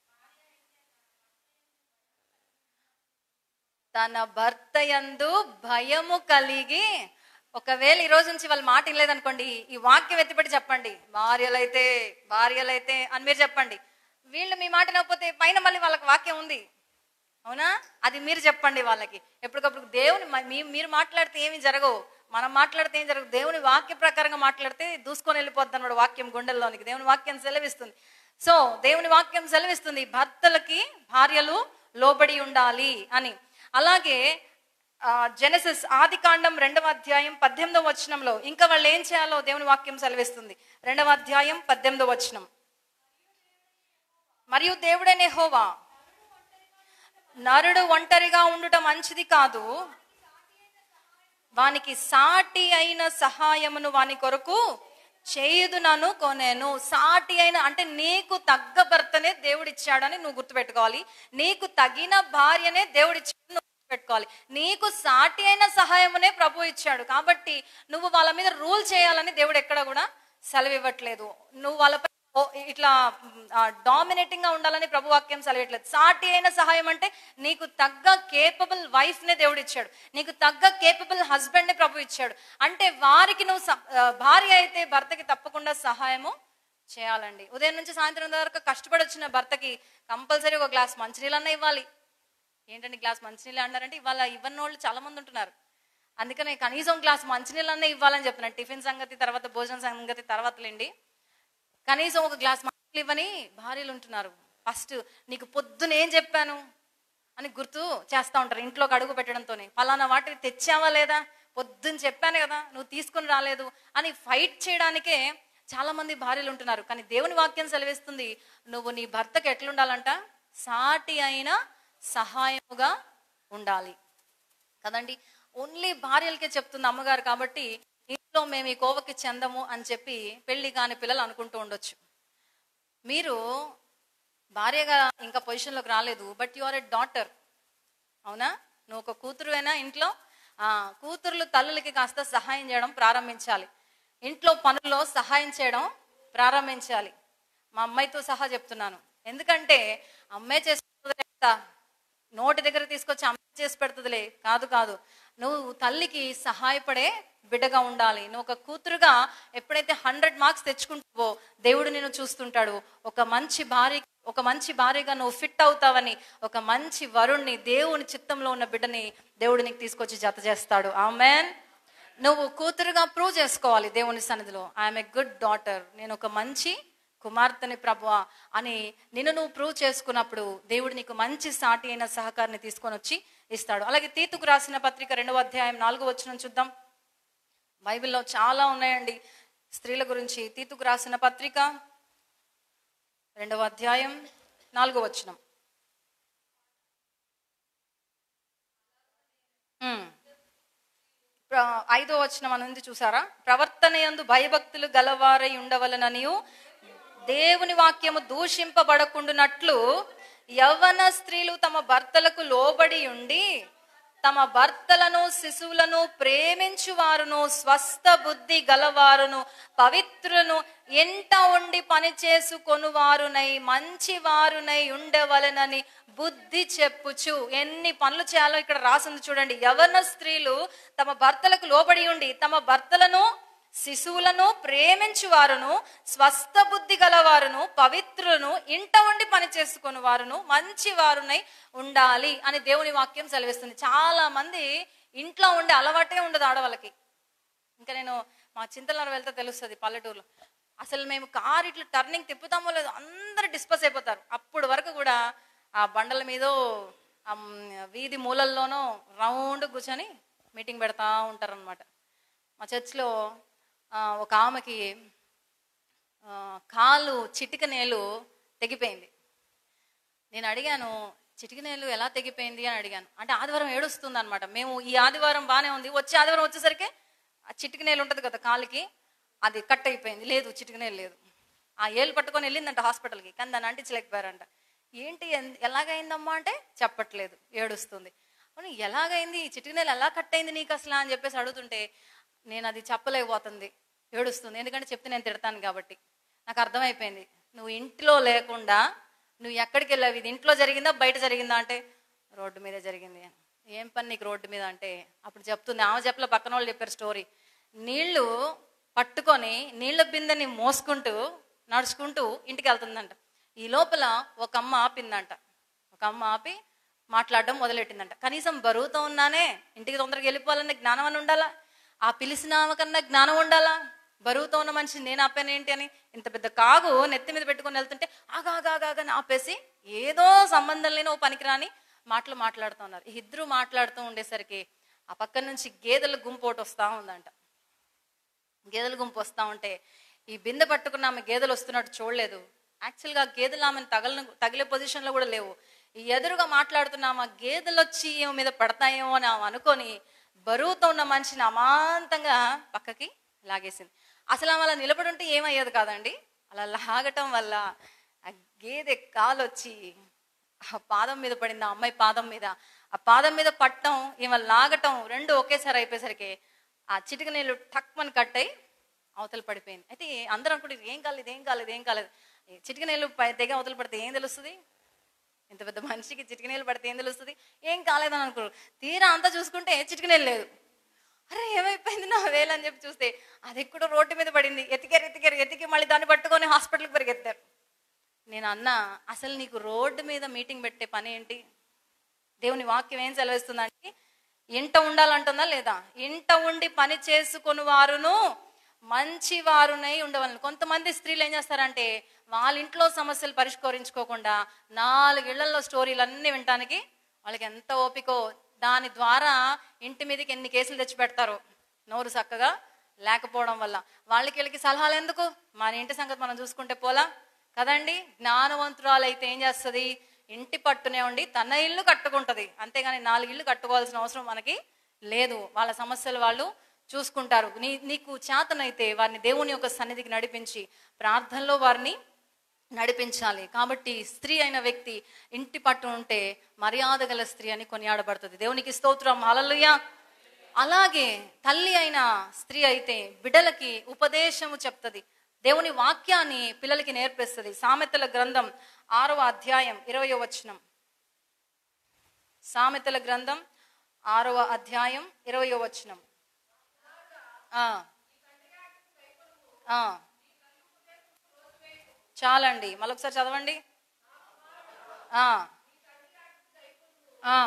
తన భర్త యందు భయము కలిగి. ఒకవేళ ఈ రోజు నుంచి వాళ్ళ మాట వినలేదనుకోండి, ఈ వాక్యం ఎత్తిపెట్టి చెప్పండి, భార్యలైతే భార్యలైతే అని మీరు చెప్పండి. వీళ్ళు మీ మాట వినకపోతే పైన మళ్ళీ వాళ్ళకి వాక్యం ఉంది, అవునా? అది మీరు చెప్పండి వాళ్ళకి. ఎప్పటికప్పుడు దేవుని మీరు మాట్లాడితే ఏమి జరగవు, మనం మాట్లాడితే ఏం జరగదు. దేవుని వాక్య ప్రకారంగా మాట్లాడితే దూసుకొని వెళ్ళిపోద్ది అన్నాడు వాక్యం గుండెల్లోనికి. దేవుని వాక్యం సెలవిస్తుంది. సో దేవుని వాక్యం సెలవిస్తుంది భర్తలకి భార్యలు లోబడి ఉండాలి అని. అలాగే జెనసిస్, ఆది కాండం 2వ అధ్యాయం 18వ వచనంలో ఇంకా వాళ్ళు ఏం చేయాలో దేవుని వాక్యం సెలవిస్తుంది. 2వ అధ్యాయం 18వ వచనం. మరియు దేవుడైన యెహోవా, నరుడు ఒంటరిగా ఉండుట మంచిది కాదు, వానికి సాటి అయిన సహాయమును వాని కొరకు చేయుదునను కొనేను. సాటి అయిన అంటే నీకు తగ్గ భర్తనే దేవుడిచ్చాడని నువ్వు గుర్తుపెట్టుకోవాలి. నీకు తగిన భార్యనే దేవుడిచ్చాడు నువ్వు గుర్తుపెట్టుకోవాలి. నీకు సాటి అయిన సహాయమునే ప్రభు ఇచ్చాడు. కాబట్టి నువ్వు వాళ్ళ మీద రూల్ చేయాలని దేవుడు ఎక్కడ కూడా సెలవు ఇవ్వట్లేదు. నువ్వు వాళ్ళపై ఇట్లా డామినేటింగ్ గా ఉండాలని ప్రభు వాక్యం సెలవిట్లేదు. సాటి అయిన సహాయం అంటే నీకు తగ్గ కేపబుల్ వైఫ్ నే దేవుడు ఇచ్చాడు, నీకు తగ్గ కేపబుల్ హస్బెండ్ ని ప్రభు ఇచ్చాడు. అంటే వారికి నువ్వు భార్య అయితే భర్తకి తప్పకుండా సహాయము చేయాలండి. ఉదయం నుంచి సాయంత్రం వరకు కష్టపడి వచ్చిన భర్తకి కంపల్సరీ ఒక గ్లాస్ మంచినీళ్ళన్నా ఇవ్వాలి. ఏంటంటే గ్లాస్ మంచినీళ్ళు అన్నారంటే ఇవాళ ఇవ్వని వాళ్ళు చాలా మంది ఉంటున్నారు. అందుకనే కనీసం గ్లాస్ మంచినీళ్ళన్నా ఇవ్వాలని చెప్తున్నాను. టిఫిన్ సంగతి తర్వాత, భోజనం సంగతి తర్వాతలేండి, కనీసం ఒక గ్లాస్ మంచినీళ్ళు ఇవ్వని భార్యలు ఉంటున్నారు. ఫస్ట్ నీకు పొద్దున ఏం చెప్పాను అని గుర్తు చేస్తూ ఉంటారు ఇంట్లోకి అడుగు పెట్టడంతోనే. ఫలానా వాటిని తెచ్చావా లేదా, పొద్దున్న చెప్పాను కదా నువ్వు తీసుకుని రాలేదు అని ఫైట్ చేయడానికే చాలా మంది భార్యలు ఉంటున్నారు. కానీ దేవుని వాక్యం సెలవిస్తుంది, నువ్వు నీ భర్తకు ఎట్లుండాలంట, సాటి అయిన సహాయముగా ఉండాలి కదండి. ఓన్లీ భార్యలకే చెప్తుంది అమ్మగారు. కాబట్టి ఇంట్లో మేము ఈ కోవకి చెందము అని చెప్పి పెళ్లి కాని పిల్లలు అనుకుంటూ ఉండొచ్చు. మీరు భార్యగా ఇంకా పొజిషన్లోకి రాలేదు, but you are a daughter, అవునా? నువ్వు ఒక కూతురువేనా ఇంట్లో. కూతురులు తల్లులకి కాస్త సహాయం చేయడం ప్రారంభించాలి. ఇంట్లో పనుల్లో సహాయం చేయడం ప్రారంభించాలి. మా అమ్మాయితో సహా చెప్తున్నాను. ఎందుకంటే అమ్మాయి చేసి నోటి దగ్గర తీసుకొచ్చి అమ్మాయి చేసి పెడుతుందిలే, కాదు కాదు, నువ్వు తల్లికి సహాయపడే బిడ్డగా ఉండాలి. నువ్వు ఒక కూతురుగా ఎప్పుడైతే 100 మార్క్స్ తెచ్చుకుంటావో దేవుడు నిన్ను చూస్తుంటాడు. ఒక మంచి భార్యగా నువ్వు ఫిట్ అవుతావని, ఒక మంచి వరుణ్ణి, దేవుని చిత్తంలో ఉన్న బిడ్డని దేవుడు నీకు తీసుకొచ్చి జత చేస్తాడు. ఆమెన్. నువ్వు కూతురుగా ప్రూవ్ చేసుకోవాలి దేవుని సన్నిధిలో, ఐఎమ్ ఏ గుడ్ డాటర్, నేను ఒక మంచి కుమార్తెని ప్రభువా అని నిన్ను నువ్వు ప్రూవ్ చేసుకున్నప్పుడు దేవుడు నీకు మంచి సాటి అయిన సహకారిని తీసుకొని వచ్చి ఇస్తాడు. అలాగే తీతుకు రాసిన పత్రిక 2వ అధ్యాయం 4వ వచనం చూద్దాం. బైబిల్లో చాలా ఉన్నాయండి స్త్రీల గురించి. తీతుకు రాసిన పత్రిక 2వ అధ్యాయం 4వ వచనం. 5వ వచనం అనేది చూసారా? ప్రవర్తన యందు భయభక్తులు గలవారై ఉండవలననియు దేవుని వాక్యము దూషింపబడకుండునట్లు యవ్వన స్త్రీలు తమ భర్తలకు లోబడి ఉండి తమ భర్తలను శిశువులను ప్రేమించువారును స్వస్థ బుద్ధి గలవారును పవిత్రులను ఎంట ఉండి పని చేసుకొనువారునై మంచి వారునై ఉండవలెనని బుద్ధి చెప్పుచు. ఎన్ని పనులు చేయాలో ఇక్కడ రాసింది చూడండి. యవ్వన స్త్రీలు తమ భర్తలకు లోబడి ఉండి తమ భర్తలను శిశువులను ప్రేమించువారును స్వస్థ బుద్ధి గలవారును పవిత్రులను ఇంట ఉండి పని చేసుకుని వారును మంచి వారునై ఉండాలి అని దేవుని వాక్యం సెలవిస్తుంది. చాలా మంది ఇంట్లో ఉండే అలవాటే ఉండదు ఆడవాళ్ళకి. ఇంకా నేను మా చింతలనగర్ వెళ్తే తెలుస్తుంది పల్లెటూరులో, అసలు మేము కారు ఇట్లా టర్నింగ్ తిప్పుతామో లేదు అందరు డిస్పస్ అయిపోతారు. అప్పుడు వరకు కూడా ఆ బండల మీదో ఆ వీధి మూలల్లోనో రౌండ్ కూర్చొని మీటింగ్ పెడతా ఉంటారు అనమాట. మా చర్చ్లో ఒక ఆమెకి కాలు చిటికనేలు తెగిపోయింది. నేను అడిగాను, చిటికనేలు ఎలా తెగిపోయింది అని అడిగాను. అంటే ఆదివారం ఏడుస్తుంది అనమాట. మేము ఈ ఆదివారం బాగానే ఉంది, వచ్చే ఆదివారం వచ్చేసరికి ఆ చిటికనేలు ఉంటుంది కదా కాలుకి, అది కట్ అయిపోయింది. లేదు, చిటికనేలు లేదు. ఆ ఏళ్ళు పట్టుకొని వెళ్ళిందంట హాస్పిటల్కి, కానీ దాన్ని అంటించలేకపోయారంట. ఏంటి ఎలాగైందమ్మా అంటే చెప్పట్లేదు, ఏడుస్తుంది. ఎలాగైంది, చిటికనేలు ఎలా కట్ అయింది నీకు అసలు అని చెప్పేసి అడుగుతుంటే నేను అది చెప్పలేకపోతుంది, ఏడుస్తుంది. ఎందుకంటే చెప్తే నేను తిడతాను కాబట్టి. నాకు అర్థమైపోయింది, నువ్వు ఇంట్లో లేకుండా నువ్వు ఎక్కడికి వెళ్ళావు, ఇది ఇంట్లో జరిగిందా బయట జరిగిందా అంటే రోడ్డు మీద జరిగింది. ఏం పని నీకు రోడ్డు మీద అంటే అప్పుడు చెప్తుంది. ఆమె చెప్పలే, పక్కన వాళ్ళు చెప్పారు స్టోరీ. నీళ్లు పట్టుకొని నీళ్ల బిందెని మోసుకుంటూ నడుచుకుంటూ ఇంటికి వెళ్తుందంట. ఈ లోపల ఒక అమ్మ ఆపిందంట. ఒక అమ్మ ఆపి మాట్లాడడం మొదలెట్టిందంట. కనీసం బరువుతో ఉన్నానే ఇంటికి తొందరగా వెళ్ళిపోవాలనే జ్ఞానం అని ఉండాలా, ఆ పిలిచిన కన్నా జ్ఞానం ఉండాలా. బరువుతో ఉన్న మనిషి నేను ఆపానేంటి అని ఇంత పెద్ద కాగు నెత్తి మీద పెట్టుకొని వెళ్తుంటే ఆగాగాగాని ఆపేసి ఏదో సంబంధం లేని ఓ పనికిరాని మాటలు మాట్లాడుతున్నారు. ఇద్దరు మాట్లాడుతూ ఉండేసరికి ఆ పక్క నుంచి గేదెల గుంపు ఒకటి వస్తూ ఉందంట. గేదెల గుంపు వస్తూ ఉంటే ఈ బిందె పట్టుకున్న ఆమె గేదెలు వస్తున్నట్టు చూడలేదు. యాక్చువల్గా గేదెలు ఆమెను తగిలే పొజిషన్లో కూడా లేవు. ఈ ఎదురుగా మాట్లాడుతున్న గేదెలు వచ్చి ఏమో మీద పడతాయేమో అని ఆమె అనుకొని బరువుతో ఉన్న మనిషిని అమాంతంగా పక్కకి లాగేసింది. అసలు ఆమె అలా నిలబడి ఉంటే ఏమయ్యేది కాదండి. అలా లాగటం వల్ల ఆ గేదె కాలు వచ్చి ఆ పాదం మీద పడింది, ఆ అమ్మాయి పాదం మీద. ఆ పాదం మీద పట్టడం ఈమె లాగటం రెండు ఒకేసారి అయిపోయేసరికి ఆ చిటిక నీళ్ళు టక్మని కట్ అయి అవతల పడిపోయింది. అయితే అందరూ అనుకుంటే ఏం కాలేదు. చిటిక నీళ్ళు తెగ అవతల పడితే ఏం తెలుస్తుంది? ఇంత పెద్ద మనిషికి చిటిక నీళ్ళు పడితే ఏం తెలుస్తుంది? ఏం కాలేదని అనుకోరు. తీరా అంతా చూసుకుంటే చిటిక నీళ్ళు లేదు. అరే ఏమైపోయింది నా వేలు అని చెప్పి చూస్తే అది కూడా రోడ్డు మీద పడింది. ఎతికి మళ్ళీ దాన్ని పట్టుకొని హాస్పిటల్కి పరిగెత్తారు. నేను అన్నా, అసలు నీకు రోడ్డు మీద మీటింగ్ పెట్టే పని ఏంటి? దేవుని వాక్యం ఏం సెలవిస్తుందంటే ఇంట ఉండాలంటుందా లేదా? ఇంట ఉండి పని చేసుకుని వారును మంచి వారునై ఉండవాలని. కొంతమంది స్త్రీలు ఏం చేస్తారంటే వాళ్ళ ఇంట్లో సమస్యలు పరిష్కరించుకోకుండా 4 ఇళ్లలో స్టోరీలన్నీ వినటానికి వాళ్ళకి ఎంత ఓపికో, దాని ద్వారా ఇంటి మీదకి ఎన్ని కేసులు తెచ్చి పెడతారో నోరు చక్కగా లేకపోవడం వల్ల. వీళ్ళకి సలహాలు ఎందుకు? మన ఇంటి సంగతి మనం చూసుకుంటే పోలా కదండి. జ్ఞానవంతురాలు అయితే ఏం చేస్తుంది? ఇంటి పట్టునే ఉండి తన ఇల్లు కట్టుకుంటది, అంతేగాని 4 ఇళ్ళు కట్టుకోవాల్సిన అవసరం మనకి లేదు. వాళ్ళ సమస్యలు వాళ్ళు చూసుకుంటారు. నీకు చేతనైతే వారిని దేవుని యొక్క సన్నిధికి నడిపించి ప్రార్థనలో వారిని నడిపించాలి. కాబట్టి స్త్రీ అయిన వ్యక్తి ఇంటి పట్టు ఉంటే మర్యాద గల స్త్రీ అని కొనియాడబడుతుంది. దేవునికి స్తోత్రం, హల్లెలూయా. అలాగే తల్లి అయిన స్త్రీ అయితే బిడ్డలకి ఉపదేశము చెప్తుంది, దేవుని వాక్యాన్ని పిల్లలకి నేర్పిస్తుంది. సామెతల గ్రంథం 6వ అధ్యాయం 20వ వచనం. సామెతల గ్రంథం 6వ అధ్యాయం 20వ వచనం. ఆ, ఆ. చాలండి, మళ్ళొకసారి చదవండి. ఆ, ఆ.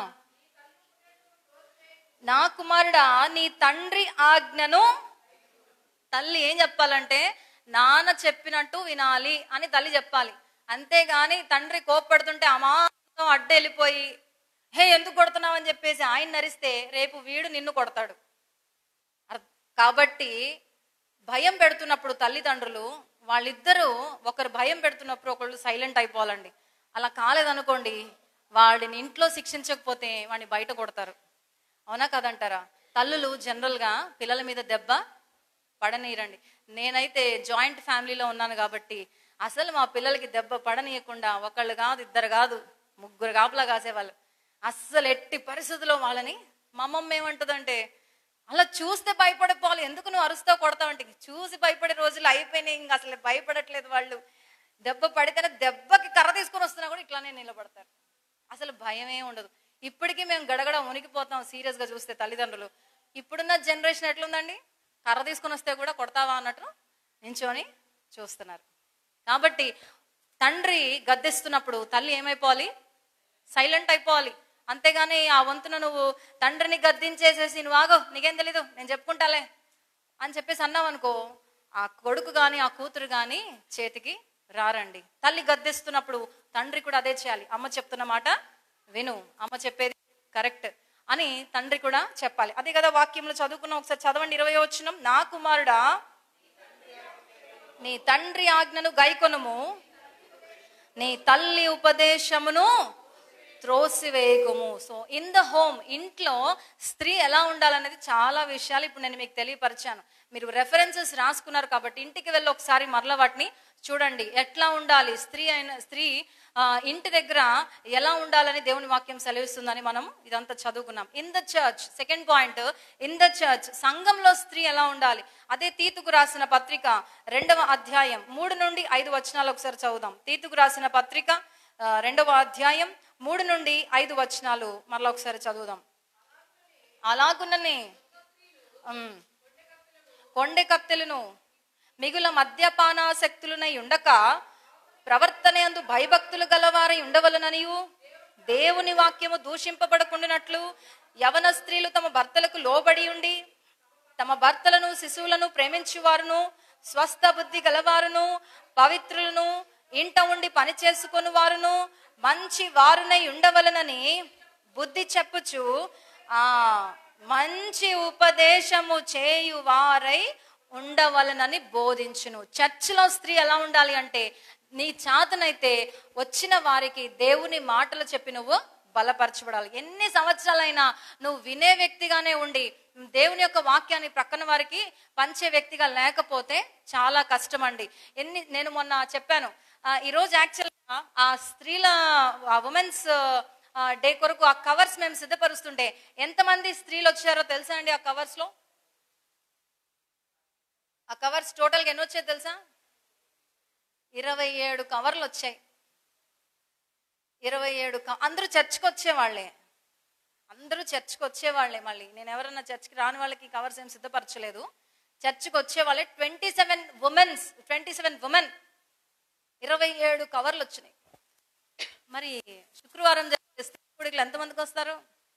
నా కుమారుడా, నీ తండ్రి ఆజ్ఞను, తల్లి ఏం చెప్పాలంటే నాన్న చెప్పినట్టు వినాలి అని తల్లి చెప్పాలి. అంతేగాని తండ్రి కోప్పడుతుంటే అమాంతం అడ్డు వెళ్ళిపోయి హే ఎందుకు కొడుతున్నావు అని చెప్పేసి ఆయన నరిస్తే రేపు వీడు నిన్ను కొడతాడు. కాబట్టి భయం పెడుతున్నప్పుడు తల్లిదండ్రులు వాళ్ళిద్దరూ ఒకరు భయం పెడుతున్నప్పుడు ఒకళ్ళు సైలెంట్ అయిపోవాలండి. అలా కాలేదనుకోండి, వాడిని ఇంట్లో శిక్షించకపోతే వాడిని బయట కొడతారు. అవునా కదంటారా? తల్లులు జనరల్గా పిల్లల మీద దెబ్బ పడనీయరండి. నేనైతే జాయింట్ ఫ్యామిలీలో ఉన్నాను కాబట్టి అసలు మా పిల్లలకి దెబ్బ పడనీయకుండా ఒకళ్ళు కాదు, ఇద్దరు కాదు, ముగ్గురు కాపులా కాసేవాళ్ళు. అస్సలు ఎట్టి పరిస్థితుల్లో వాళ్ళని, మా అమ్మమ్మ ఏమంటుందంటే అలా చూస్తే భయపడిపోవాలి, ఎందుకు నువ్వు అరుస్తావు కొడతావు అంటే, చూసి భయపడే రోజులు అయిపోయినాయి, ఇంకా అసలు భయపడట్లేదు వాళ్ళు. దెబ్బ పడితేనే దెబ్బకి కర్ర తీసుకొని వస్తున్నా కూడా ఇట్లానే నిలబడతారు, అసలు భయమే ఉండదు. ఇప్పటికీ మేము గడగడ మునిగిపోతాం సీరియస్గా చూస్తే తల్లిదండ్రులు. ఇప్పుడున్న జనరేషన్ ఎట్లుందండి, కర్ర తీసుకొని వస్తే కూడా కొడతావా అన్నట్టు నించోని చూస్తున్నారు. కాబట్టి తండ్రి గద్దిస్తున్నప్పుడు తల్లి ఏమైపోవాలి, సైలెంట్ అయిపోవాలి. అంతేగాని ఆ వంతున నువ్వు తండ్రిని గద్దించేసేసి నువ్వు ఆగో నీకేం తెలీదు నేను చెప్పుకుంటాలే అని చెప్పేసి అన్నావు అనుకో, ఆ కొడుకు కానీ ఆ కూతురు కానీ చేతికి రారండి. తల్లి గద్దిస్తున్నప్పుడు తండ్రి కూడా అదే చేయాలి. అమ్మ చెప్తున్న మాట విను, అమ్మ చెప్పేది కరెక్ట్ అని తండ్రి కూడా చెప్పాలి. అదే కదా వాక్యంలో చదువుకున్నాం, ఒకసారి చదవండి 20వ వచనం. నా కుమారుడా, నీ తండ్రి ఆజ్ఞను గైకొనుము, నీ తల్లి ఉపదేశమును త్రోసివేయకుము. సో ఇన్ ద హోమ్, ఇంట్లో స్త్రీ ఎలా ఉండాలనేది చాలా విషయాలు ఇప్పుడు నేను మీకు తెలియపరిచాను. మీరు రెఫరెన్సెస్ రాసుకున్నారు కాబట్టి ఇంటికి వెళ్ళి ఒకసారి మరల వాటిని చూడండి. ఎట్లా ఉండాలి స్త్రీ ఇంటి దగ్గర ఎలా ఉండాలని దేవుని వాక్యం సెలవిస్తుందని మనం ఇదంతా చదువుకున్నాం. In the church, second point, in the church, సంఘంలో స్త్రీ ఎలా ఉండాలి. అదే తీతుకు రాసిన పత్రిక 2వ అధ్యాయం 3 నుండి 5 వచనాలు ఒకసారి చదువుదాం. తీతుకు రాసిన పత్రిక 2వ అధ్యాయం 3 నుండి 5 వచనాలు మరలా ఒకసారి చదువుదాం. అలాగున్ననే కొండె కత్తెలను మిగుల మద్యపానాసక్తులనై ఉండక ప్రవర్తనయందు భయభక్తులు గలవారై ఉండవలననియు, దేవుని వాక్యము దూషింపబడకుండానట్లు యవన స్త్రీలు తమ భర్తలకు లోబడి ఉండి తమ భర్తలను శిశువులను ప్రేమించువారును, స్వస్థ బుద్ధి గలవారును, పవిత్రులను, ఇంట ఉండి పని చేసుకుని వారును, మంచి వారునై ఉండవలనని బుద్ధి చెప్పుచు మంచి ఉపదేశము చేయువారై ఉండవలనని బోధించును. చర్చిలో స్త్రీ ఎలా ఉండాలి అంటే, నీ చేతనైతే వచ్చిన వారికి దేవుని మాటలు చెప్పి నువ్వు బలపరచబడాలి. ఎన్ని సంవత్సరాలైనా నువ్వు వినే వ్యక్తిగానే ఉండి దేవుని యొక్క వాక్యాన్ని ప్రక్కన వారికి పంచే వ్యక్తిగా లేకపోతే చాలా కష్టం అండి. నేను మొన్న చెప్పాను, ఈరోజు యాక్చువల్గా ఆ స్త్రీల ఉమెన్స్ డే కొరకు ఆ కవర్స్ మేము సిద్ధపరుస్తుంటే ఎంతమంది స్త్రీలు వచ్చారో తెలుసా అండి? ఆ కవర్స్ లో, ఆ కవర్స్ టోటల్గా ఎన్ని వచ్చాయి తెలుసా? 27 కవర్లు వచ్చాయి. 27 అందరూ చర్చ్కి వచ్చేవాళ్లే, అందరూ చర్చ్కి వచ్చేవాళ్లే. మళ్ళీ నేను ఎవరన్నా చర్చ్కి రాని వాళ్ళకి కవర్స్ ఏం సిద్ధపరచలేదు, చర్చ్కి వచ్చేవాళ్ళే. 27 ఉమెన్ 27 కవర్లు వచ్చినాయి. మరి శుక్రవారం జరిగే ఎంతమందికి వస్తారు?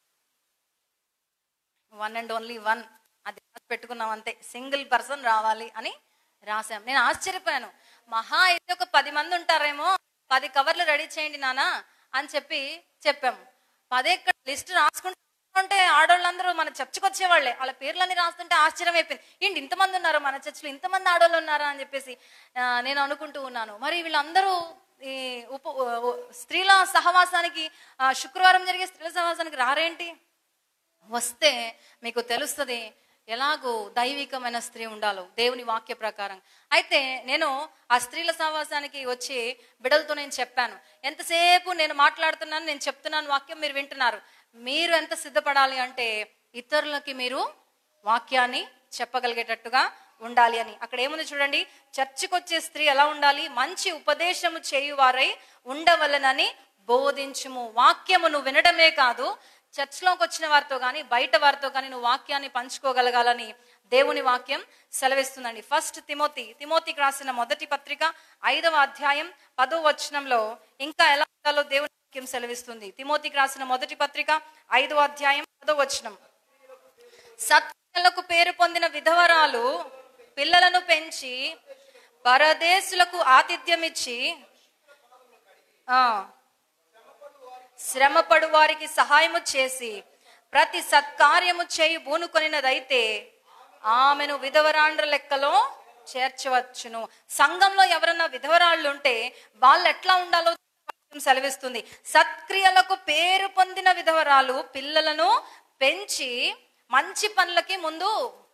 1 and only 1. అది పెట్టుకున్నాం అంతే, సింగిల్ పర్సన్ రావాలి అని రాసాం. నేను ఆశ్చర్యపోయాను, మహా అయితే ఒక 10 మంది ఉంటారేమో, 10 కవర్లు రెడీ చేయండి నానా అని చెప్పాము. 10 లిస్ట్ రాసుకుంటే ఆడవాళ్ళందరూ మన చర్చకు వచ్చేవాళ్లే, వాళ్ళ పేర్లన్నీ రాస్తుంటే ఆశ్చర్యం అయిపోయింది. ఏంటి ఇంతమంది ఉన్నారు మన చర్చిలో, ఇంతమంది ఆడవాళ్ళు ఉన్నారా అని చెప్పేసి నేను అనుకుంటూ ఉన్నాను. మరి వీళ్ళందరూ ఈ స్త్రీల సహవాసానికి, శుక్రవారం జరిగే స్త్రీల సహవాసానికి రారేంటి? వస్తే మీకు తెలుస్తుంది ఎలాగో దైవికమైన స్త్రీ ఉండాలో దేవుని వాక్య ప్రకారం. అయితే నేను ఆ స్త్రీల సహవాసానికి వచ్చి బిడ్డలతో నేను చెప్పాను, ఎంతసేపు నేను మాట్లాడుతున్నాను, నేను చెప్తున్నాను వాక్యం, మీరు వింటున్నారు. మీరు ఎంత సిద్ధపడాలి అంటే ఇతరులకి మీరు వాక్యాన్ని చెప్పగలిగేటట్టుగా ఉండాలి అని. అక్కడ ఏముంది చూడండి, చర్చికి వచ్చే స్త్రీ ఎలా ఉండాలి? మంచి ఉపదేశము చేయువారై ఉండవలనని బోధించుము. వాక్యము నువ్వు వినడమే కాదు, చర్చ్లోకి వచ్చిన వారితో కానీ బయట వారితో కానీ నువ్వు వాక్యాన్ని పంచుకోగలగాలని దేవుని వాక్యం సెలవిస్తుందండి. ఫస్ట్ తిమోతికి రాసిన మొదటి పత్రిక 5వ అధ్యాయం 10వ వచనంలో ఇంకా ఎలా ఉండాలో దేవుని వాక్యం సెలవిస్తుంది. తిమోతికి రాసిన మొదటి పత్రిక 5వ అధ్యాయం 10వ వచనం. సత్క్రియలకు పేరు పొందిన విధవరాలు పిల్లలను పెంచి పరదేశులకు ఆతిథ్యం ఇచ్చి శ్రమపడు వారికి సహాయము చేసి ప్రతి సత్కార్యము చేయి బూనుకొనినదైతే ఆమెను విధవరాండ్ర లెక్కలో చేర్చవచ్చును. సంఘంలో ఎవరన్నా విధవరాళ్ళు ఉంటే వాళ్ళు ఎట్లా ఉండాలో సెలవిస్తుంది. సత్క్రియలకు పేరు పొందిన విధవరాలు పిల్లలను పెంచి మంచి పనులకి ముందు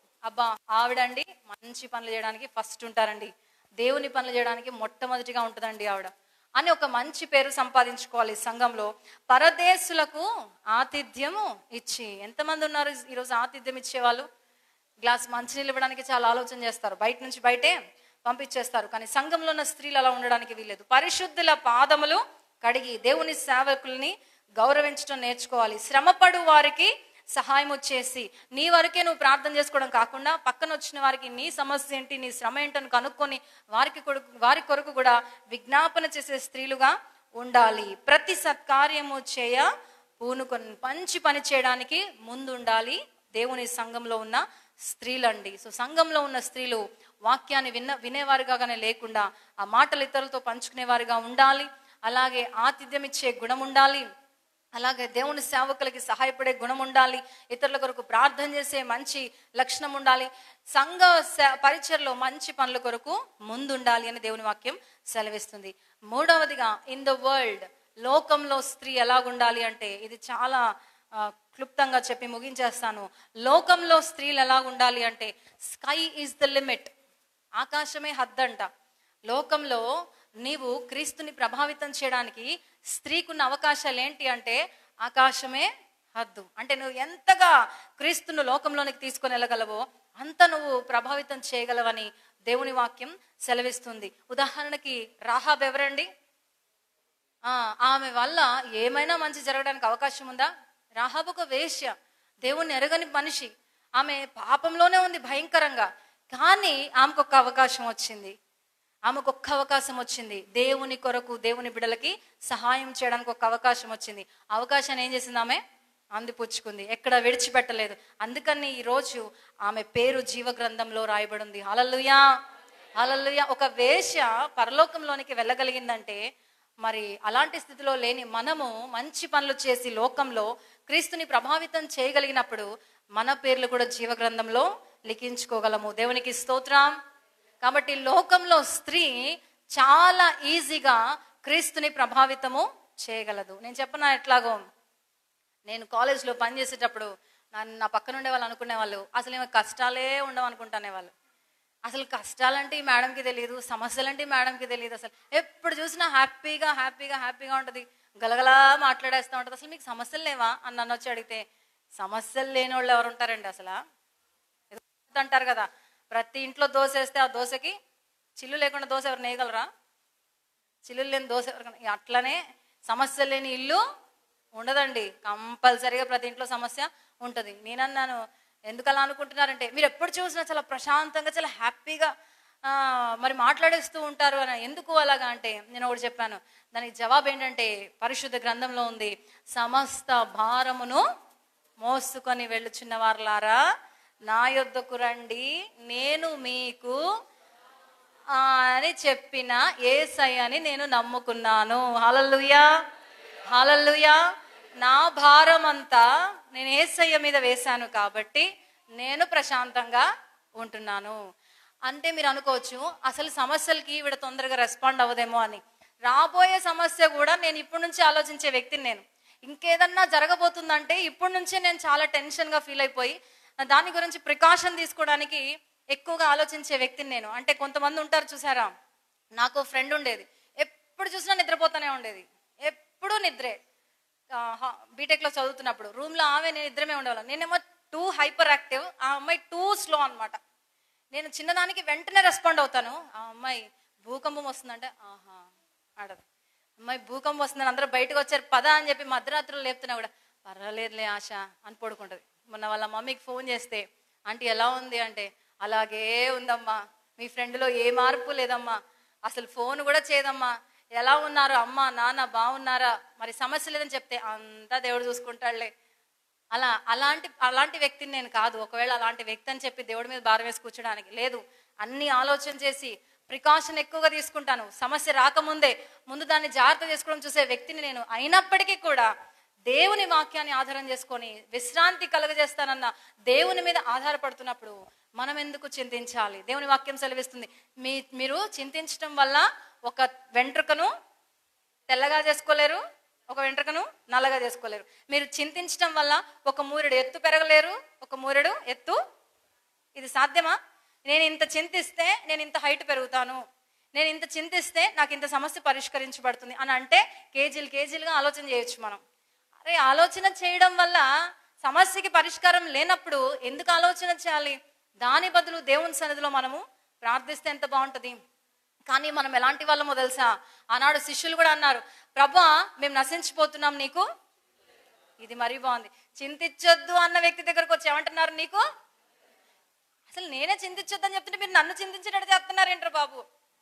ఆవిడండి మంచి పనులు చేయడానికి ఫస్ట్ ఉంటారండి, దేవుని పనులు చేయడానికి మొట్టమొదటిగా ఉంటుందండి ఆవిడ అని ఒక మంచి పేరు సంపాదించుకోవాలి సంఘంలో. పరదేశులకు ఆతిథ్యము ఇచ్చి, ఎంతమంది ఉన్నారు ఈరోజు ఆతిథ్యం ఇచ్చేవాళ్ళు? గ్లాస్ మంచినీళ్ళు ఇవ్వడానికి చాలా ఆలోచన చేస్తారు, బయట నుంచి బయటే పంపించేస్తారు. కానీ సంఘంలో ఉన్న స్త్రీలు అలా ఉండడానికి వీల్లేదు. పరిశుద్ధుల పాదములు కడిగి దేవుని సేవకుల్ని గౌరవించడం నేర్చుకోవాలి. శ్రమపడు వారికి సహాయం చేసి, నీ వరకే నువ్వు ప్రార్థన చేసుకోవడం కాకుండా పక్కన వచ్చిన వారికి నీ సమస్య ఏంటి, నీ శ్రమ ఏంటని కనుక్కొని వారి కొరకు కూడా విజ్ఞాపన చేసే స్త్రీలుగా ఉండాలి. ప్రతి సత్కార్యము చేయ పూనుకొని మంచి పని చేయడానికి ముందు ఉండాలి దేవుని సంఘంలో ఉన్న స్త్రీలండి. సో సంఘంలో ఉన్న స్త్రీలు వాక్యాన్ని వినేవారుగానే లేకుండా ఆ మాటలు ఇతరులతో పంచుకునేవారుగా ఉండాలి. అలాగే ఆతిథ్యం ఇచ్చే గుణం ఉండాలి. అలాగే దేవుని సేవకులకి సహాయపడే గుణం ఉండాలి. ఇతరుల కొరకు ప్రార్థన చేసే మంచి లక్షణం ఉండాలి. సంఘ పరిచర్లో మంచి పనుల కొరకు ముందుండాలి అని దేవుని వాక్యం సెలవిస్తుంది. మూడవదిగా, ఇన్ ద వరల్డ్, లోకంలో స్త్రీ ఎలాగుండాలి అంటే, ఇది చాలా క్లుప్తంగా చెప్పి ముగించేస్తాను. లోకంలో స్త్రీలు ఎలాగుండాలి అంటే, స్కై ఈజ్ ద లిమిట్, ఆకాశమే హద్దంట. లోకంలో నీవు క్రీస్తుని ప్రభావితం చేయడానికి స్త్రీకున్న అవకాశాలు ఏంటి అంటే, ఆకాశమే హద్దు. అంటే నువ్వు ఎంతగా క్రీస్తును లోకంలోనికి తీసుకొని వెళ్ళగలవో అంత నువ్వు ప్రభావితం చేయగలవని దేవుని వాక్యం సెలవిస్తుంది. ఉదాహరణకి రాహాబ్ ఎవరండి? ఆమె వల్ల ఏమైనా మంచి జరగడానికి అవకాశం ఉందా? రాహాబ్ ఒక వేశ్య, దేవుణ్ణి ఎరగని మనిషి, ఆమె పాపంలోనే ఉంది భయంకరంగా. కానీ ఆమెకు ఒక్క అవకాశం వచ్చింది. దేవుని కొరకు, దేవుని బిడ్డలకి సహాయం చేయడానికి ఒక అవకాశం వచ్చింది. అవకాశాన్ని ఏం చేసింది? ఆమె అందిపుచ్చుకుంది, ఎక్కడ విడిచిపెట్టలేదు. అందుకని ఈరోజు ఆమె పేరు జీవ గ్రంథంలో రాయబడింది. హల్లెలూయా, హల్లెలూయా. ఒక వేశ్య పరలోకంలోనికి వెళ్ళగలిగిందంటే, మరి అలాంటి స్థితిలో లేని మనము మంచి పనులు చేసి లోకంలో క్రీస్తుని ప్రభావితం చేయగలిగినప్పుడు మన పేర్లు కూడా జీవ గ్రంథంలో లిఖించుకోగలము. దేవునికి స్తోత్రం. కాబట్టి లోకంలో స్త్రీ చాలా ఈజీగా క్రీస్తుని ప్రభావితము చేయగలదు. నేను చెప్పనా ఎట్లాగో, నేను కాలేజ్లో పనిచేసేటప్పుడు నా పక్కన ఉండే వాళ్ళు అనుకునే వాళ్ళు అసలు ఏమో కష్టాలే ఉండవు అనుకుంటానే వాళ్ళు. అసలు కష్టాలంటే ఈ మేడంకి తెలియదు, సమస్యలంటే ఈ మేడంకి తెలియదు. అసలు ఎప్పుడు చూసినా హ్యాపీగా ఉంటుంది, గలగలా మాట్లాడేస్తూ ఉంటుంది. అసలు మీకు సమస్యలు లేవా అని నన్ను వచ్చి అడిగితే, సమస్యలు లేని వాళ్ళు ఎవరు ఉంటారండి? అసలు అంటారు కదా, ప్రతి ఇంట్లో దోశ వేస్తే ఆ దోశకి చిల్లు లేకుండా దోశ ఎవరు నేయగలరా? చిల్లులు లేని దోశ ఎవరు? అట్లనే సమస్య లేని ఇల్లు ఉండదండి. కంపల్సరీగా ప్రతి ఇంట్లో సమస్య ఉంటుంది. నేనన్నాను, ఎందుకు అలా అనుకుంటున్నారంటే, మీరు ఎప్పుడు చూసినా చాలా ప్రశాంతంగా, చాలా హ్యాపీగా మరి మాట్లాడేస్తూ ఉంటారు అని. ఎందుకు అలాగా అంటే, నేను ఒకటి చెప్పాను, దానికి జవాబు ఏంటంటే పరిశుద్ధ గ్రంథంలో ఉంది. సమస్త భారమును మోసుకొని వెళ్ళుచున్న వారులారా నా యొద్దకు రండి, నేను మీకు అని చెప్పిన యేసయ్యని నేను నమ్ముకున్నాను. హల్లెలూయా, హల్లెలూయా. నా భారం అంతా నేను యేసయ్య మీద వేశాను కాబట్టి నేను ప్రశాంతంగా ఉంటున్నాను. అంటే మీరు అనుకోవచ్చు, అసలు సమస్యలకి ఈవిడ తొందరగా రెస్పాండ్ అవ్వదేమో అని. రాబోయే సమస్య కూడా నేను ఇప్పటి నుంచి ఆలోచించే వ్యక్తిని. నేను ఇంకేదన్నా జరగబోతుందంటే ఇప్పటి నుంచే నేను చాలా టెన్షన్గా ఫీల్ అయిపోయి దాని గురించి ప్రికాషన్ తీసుకోవడానికి ఎక్కువగా ఆలోచించే వ్యక్తిని నేను. అంటే కొంతమంది ఉంటారు చూసారా, నాకు ఫ్రెండ్ ఉండేది, ఎప్పుడు చూసినా నిద్రపోతూనే ఉండేది, ఎప్పుడూ నిద్రే. బీటెక్లో చదువుతున్నప్పుడు రూమ్లో ఆమె నేను ఇద్దరమే ఉండేవాళ్ళం. నేనేమో టూ హైపర్ యాక్టివ్, ఆ అమ్మాయి టూ స్లో అనమాట. నేను చిన్నదానికి వెంటనే రెస్పాండ్ అవుతాను. ఆ అమ్మాయి భూకంపం వస్తుందంటే ఆడదు. అమ్మాయి భూకంపం వస్తుందని అందరూ బయటకు వచ్చారు పద అని చెప్పి మధ్యరాత్రులు లేపుతున్నా కూడా పర్వాలేదులే ఆశ అని పడుకుంటుంది. మొన్న వాళ్ళ మమ్మీకి ఫోన్ చేస్తే ఆంటీ ఎలా ఉంది అంటే, అలాగే ఉందమ్మా, మీ ఫ్రెండ్లో ఏ మార్పు లేదమ్మా, అసలు ఫోన్ కూడా చేయదమ్మా, ఎలా ఉన్నారు అమ్మ నాన్న బాగున్నారా, మరి సమస్య లేదని చెప్తే అంతా దేవుడు చూసుకుంటాడులే. అలాంటి వ్యక్తిని నేను కాదు. ఒకవేళ అలాంటి వ్యక్తి అని చెప్పి దేవుడి మీద భారం వేసి కూర్చోడానికి లేదు. అన్ని ఆలోచన చేసి ప్రికాషన్ ఎక్కువగా తీసుకుంటాను. సమస్య రాకముందే ముందు దాన్ని జాగ్రత్త చేసుకోవడం చూసే వ్యక్తిని నేను. అయినప్పటికీ కూడా దేవుని వాక్యాన్ని ఆధారం చేసుకొని విశ్రాంతి కలుగజేస్తానన్న దేవుని మీద ఆధారపడుతున్నప్పుడు మనం ఎందుకు చింతించాలి? దేవుని వాక్యం సెలవిస్తుంది, మీరు చింతించడం వల్ల ఒక వెంట్రుకను తెల్లగా చేసుకోలేరు, ఒక వెంట్రుకను నల్లగా చేసుకోలేరు. మీరు చింతించడం వల్ల ఒక మూరెడు ఎత్తు పెరగలేరు, ఒక మూరెడు ఎత్తు. ఇది సాధ్యమా? నేను ఇంత చింతిస్తే నేను ఇంత హైట్ పెరుగుతాను, నేను ఇంత చింతిస్తే నాకు ఇంత సమస్య పరిష్కరించబడుతుంది అని అంటే కేజీలుగా ఆలోచన చేయొచ్చు మనం. అరే, ఆలోచన చేయడం వల్ల సమస్యకి పరిష్కారం లేనప్పుడు ఎందుకు ఆలోచన చేయాలి? దాని బదులు దేవుని సన్నిధిలో మనము ప్రార్థిస్తే ఎంత బాగుంటుంది. కానీ మనం ఎలాంటి వాళ్ళమో తెలుసా? ఆనాడు శిష్యులు కూడా అన్నారు, ప్రభువా మేము నశించిపోతున్నాం, నీకు ఇది మరీ బాగుంది. చింతించొద్దు అన్న వ్యక్తి దగ్గరకు వచ్చి ఏమంటున్నారు? నీకు అసలు నేనే చింతించొద్దు అని చెప్తుంటే మీరు నన్ను చింతించేటట్టు చేస్తున్నారేంటారు బాబు.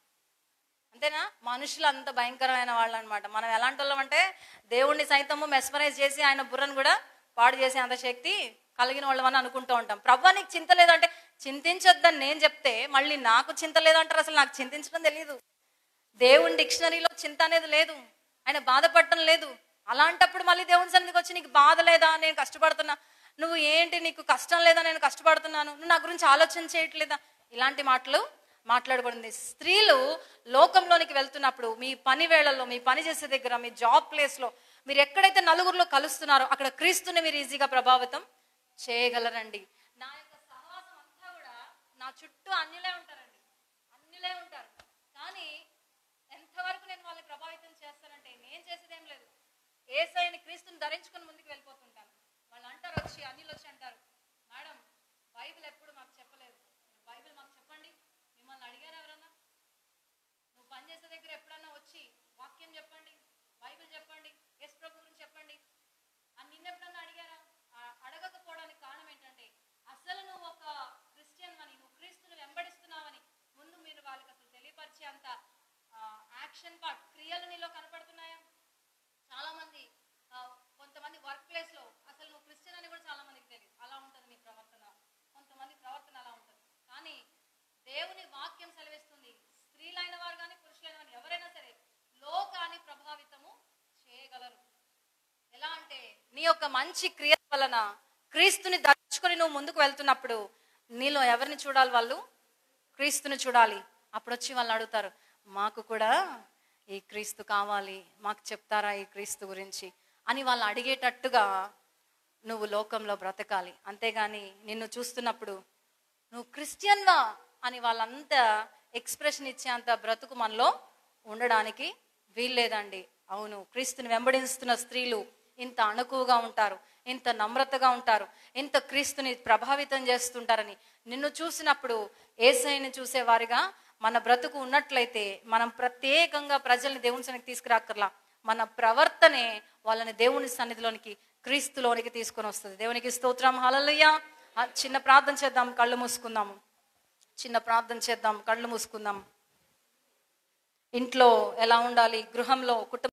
అంతేనా? మనుషులు అంత భయంకరమైన వాళ్ళు అనమాట. మనం ఎలాంటి వాళ్ళం అంటే దేవుణ్ణి సైతము మెస్మరైజ్ చేసి ఆయన బుర్రను కూడా పాడు చేసే అంత శక్తి కలిగిన వాళ్ళమని అనుకుంటూ ఉంటాం. ప్రభువా నీకు చింత లేదంటే చింతించొద్దని నేను చెప్తే మళ్ళీ నాకు చింత లేదంటారు. అసలు నాకు చింతించడం తెలియదు. దేవుని డిక్షనరీలో చింత అనేది లేదు, ఆయన బాధపడటం లేదు. అలాంటప్పుడు మళ్ళీ దేవుని సన్నిధికి వచ్చి నీకు బాధ లేదా, నేను కష్టపడుతున్నా, నువ్వు ఏంటి నీకు కష్టం లేదా, నేను కష్టపడుతున్నాను, నువ్వు నా గురించి ఆలోచన చేయట్లేదా, ఇలాంటి మాటలు మాట్లాడకూడదు. స్త్రీలు లోకంలోనికి వెళ్తున్నప్పుడు మీ పని వేళల్లో, మీ పని చేసే దగ్గర, మీ జాబ్ ప్లేస్లో, మీరు ఎక్కడైతే నలుగురిలో కలుస్తున్నారో అక్కడ క్రీస్తుని మీరు ఈజీగా ప్రభావితం చేయగలరండి. నా యొక్క సహవాసం అంతా కూడా నా చుట్టూ అన్యులే ఉంటారండి, అన్యులే ఉంటారు. కానీ ఎంతవరకు నేను వాళ్ళని ప్రభావితం చేస్తానంటే నేను చేసేదేం లేదు. యేసయ్యని క్రీస్తుని ధరించుకొని ముందుకు వెళ్ళిపోతుంటాను. వాళ్ళు అంటారు, వచ్చి అన్యులు వచ్చి అంటారు, మేడం బైబిల్ ఎప్పుడు మాకు చెప్పలేదు, బైబిల్ మాకు చెప్పండి. మిమ్మల్ని అడిగారు ఎవరన్నా? నువ్వు పనిచేసే దగ్గర ఎప్పుడన్నా వచ్చి వాక్యం చెప్పండి, బైబిల్ చెప్పండి, యేసు ప్రభు గురించి చెప్పండి అని నిన్నెప్పుడన్నా అడిగారా? అడగకపోవడానికి కారణం ఏంటంటే అసలు నువ్వు ఒక క్రిస్టియన్ అని, నువ్వు క్రీస్తుని వెంబడిస్తున్నావని ముందు మీరు వాళ్ళకి అసలు తెలియపరిచే అంత యాక్షన్ పార్ట్, క్రియలు నీలో కనపడుతున్నాయా? చాలా మంది కొంతమంది వర్క్ ప్లేస్ లో అసలు నువ్వు క్రిస్టియన్ అని కూడా చాలా మందికి తెలియదు. అలా ఉంటుంది నీ ప్రవర్తన, కొంతమంది ప్రవర్తన అలా ఉంటుంది. కానీ దేవుని వాక్యం సెలవిస్తుంది, స్త్రీలైన వారు కానీ పురుషులైన వారు ఎవరైనా సరే లోకాన్ని ప్రభావితము చేయగలరు. ఎలా అంటే నీ యొక్క మంచి క్రియ వలన క్రీస్తుని ధరించుకొని నువ్వు ముందుకు వెళ్తున్నప్పుడు నీలో ఎవరిని చూడాలి? వాళ్ళు క్రీస్తుని చూడాలి. అప్పుడు వచ్చి వాళ్ళు అడుగుతారు, మాకు కూడా ఈ క్రీస్తు కావాలి, మాకు చెప్తారా ఈ క్రీస్తు గురించి అని వాళ్ళు అడిగేటట్టుగా నువ్వు లోకంలో బ్రతకాలి. అంతేగాని నిన్ను చూస్తున్నప్పుడు నువ్వు క్రిస్టియన్వా అని వాళ్ళంతా ఎక్స్ప్రెషన్ ఇచ్చే అంత బ్రతుకు మనలో ఉండడానికి వీల్లేదండి. అవును, క్రీస్తుని వెంబడిస్తున్న స్త్రీలు ఇంత అణకువగా ఉంటారు, ఇంత నమ్రతగా ఉంటారు, ఇంత క్రీస్తుని ప్రభావితం చేస్తుంటారని నిన్ను చూసినప్పుడు యేసయ్యని చూసేవారిగా మన బ్రతుకు ఉన్నట్లయితే మనం ప్రత్యేకంగా ప్రజల్ని దేవుని సన్నిధికి తీసుకురాక్కర్లా. మన ప్రవర్తనే వాళ్ళని దేవుని సన్నిధిలోనికి, క్రీస్తులోనికి తీసుకొని వస్తుంది. దేవునికి స్తోత్రం, హల్లెలూయా. చిన్న ప్రార్థన చేద్దాం, కళ్ళు మూసుకుందాము. చిన్న ప్రార్థన చేద్దాం, కళ్ళు మూసుకుందాం. ఇంట్లో ఎలా ఉండాలి, గృహంలో, కుటుంబం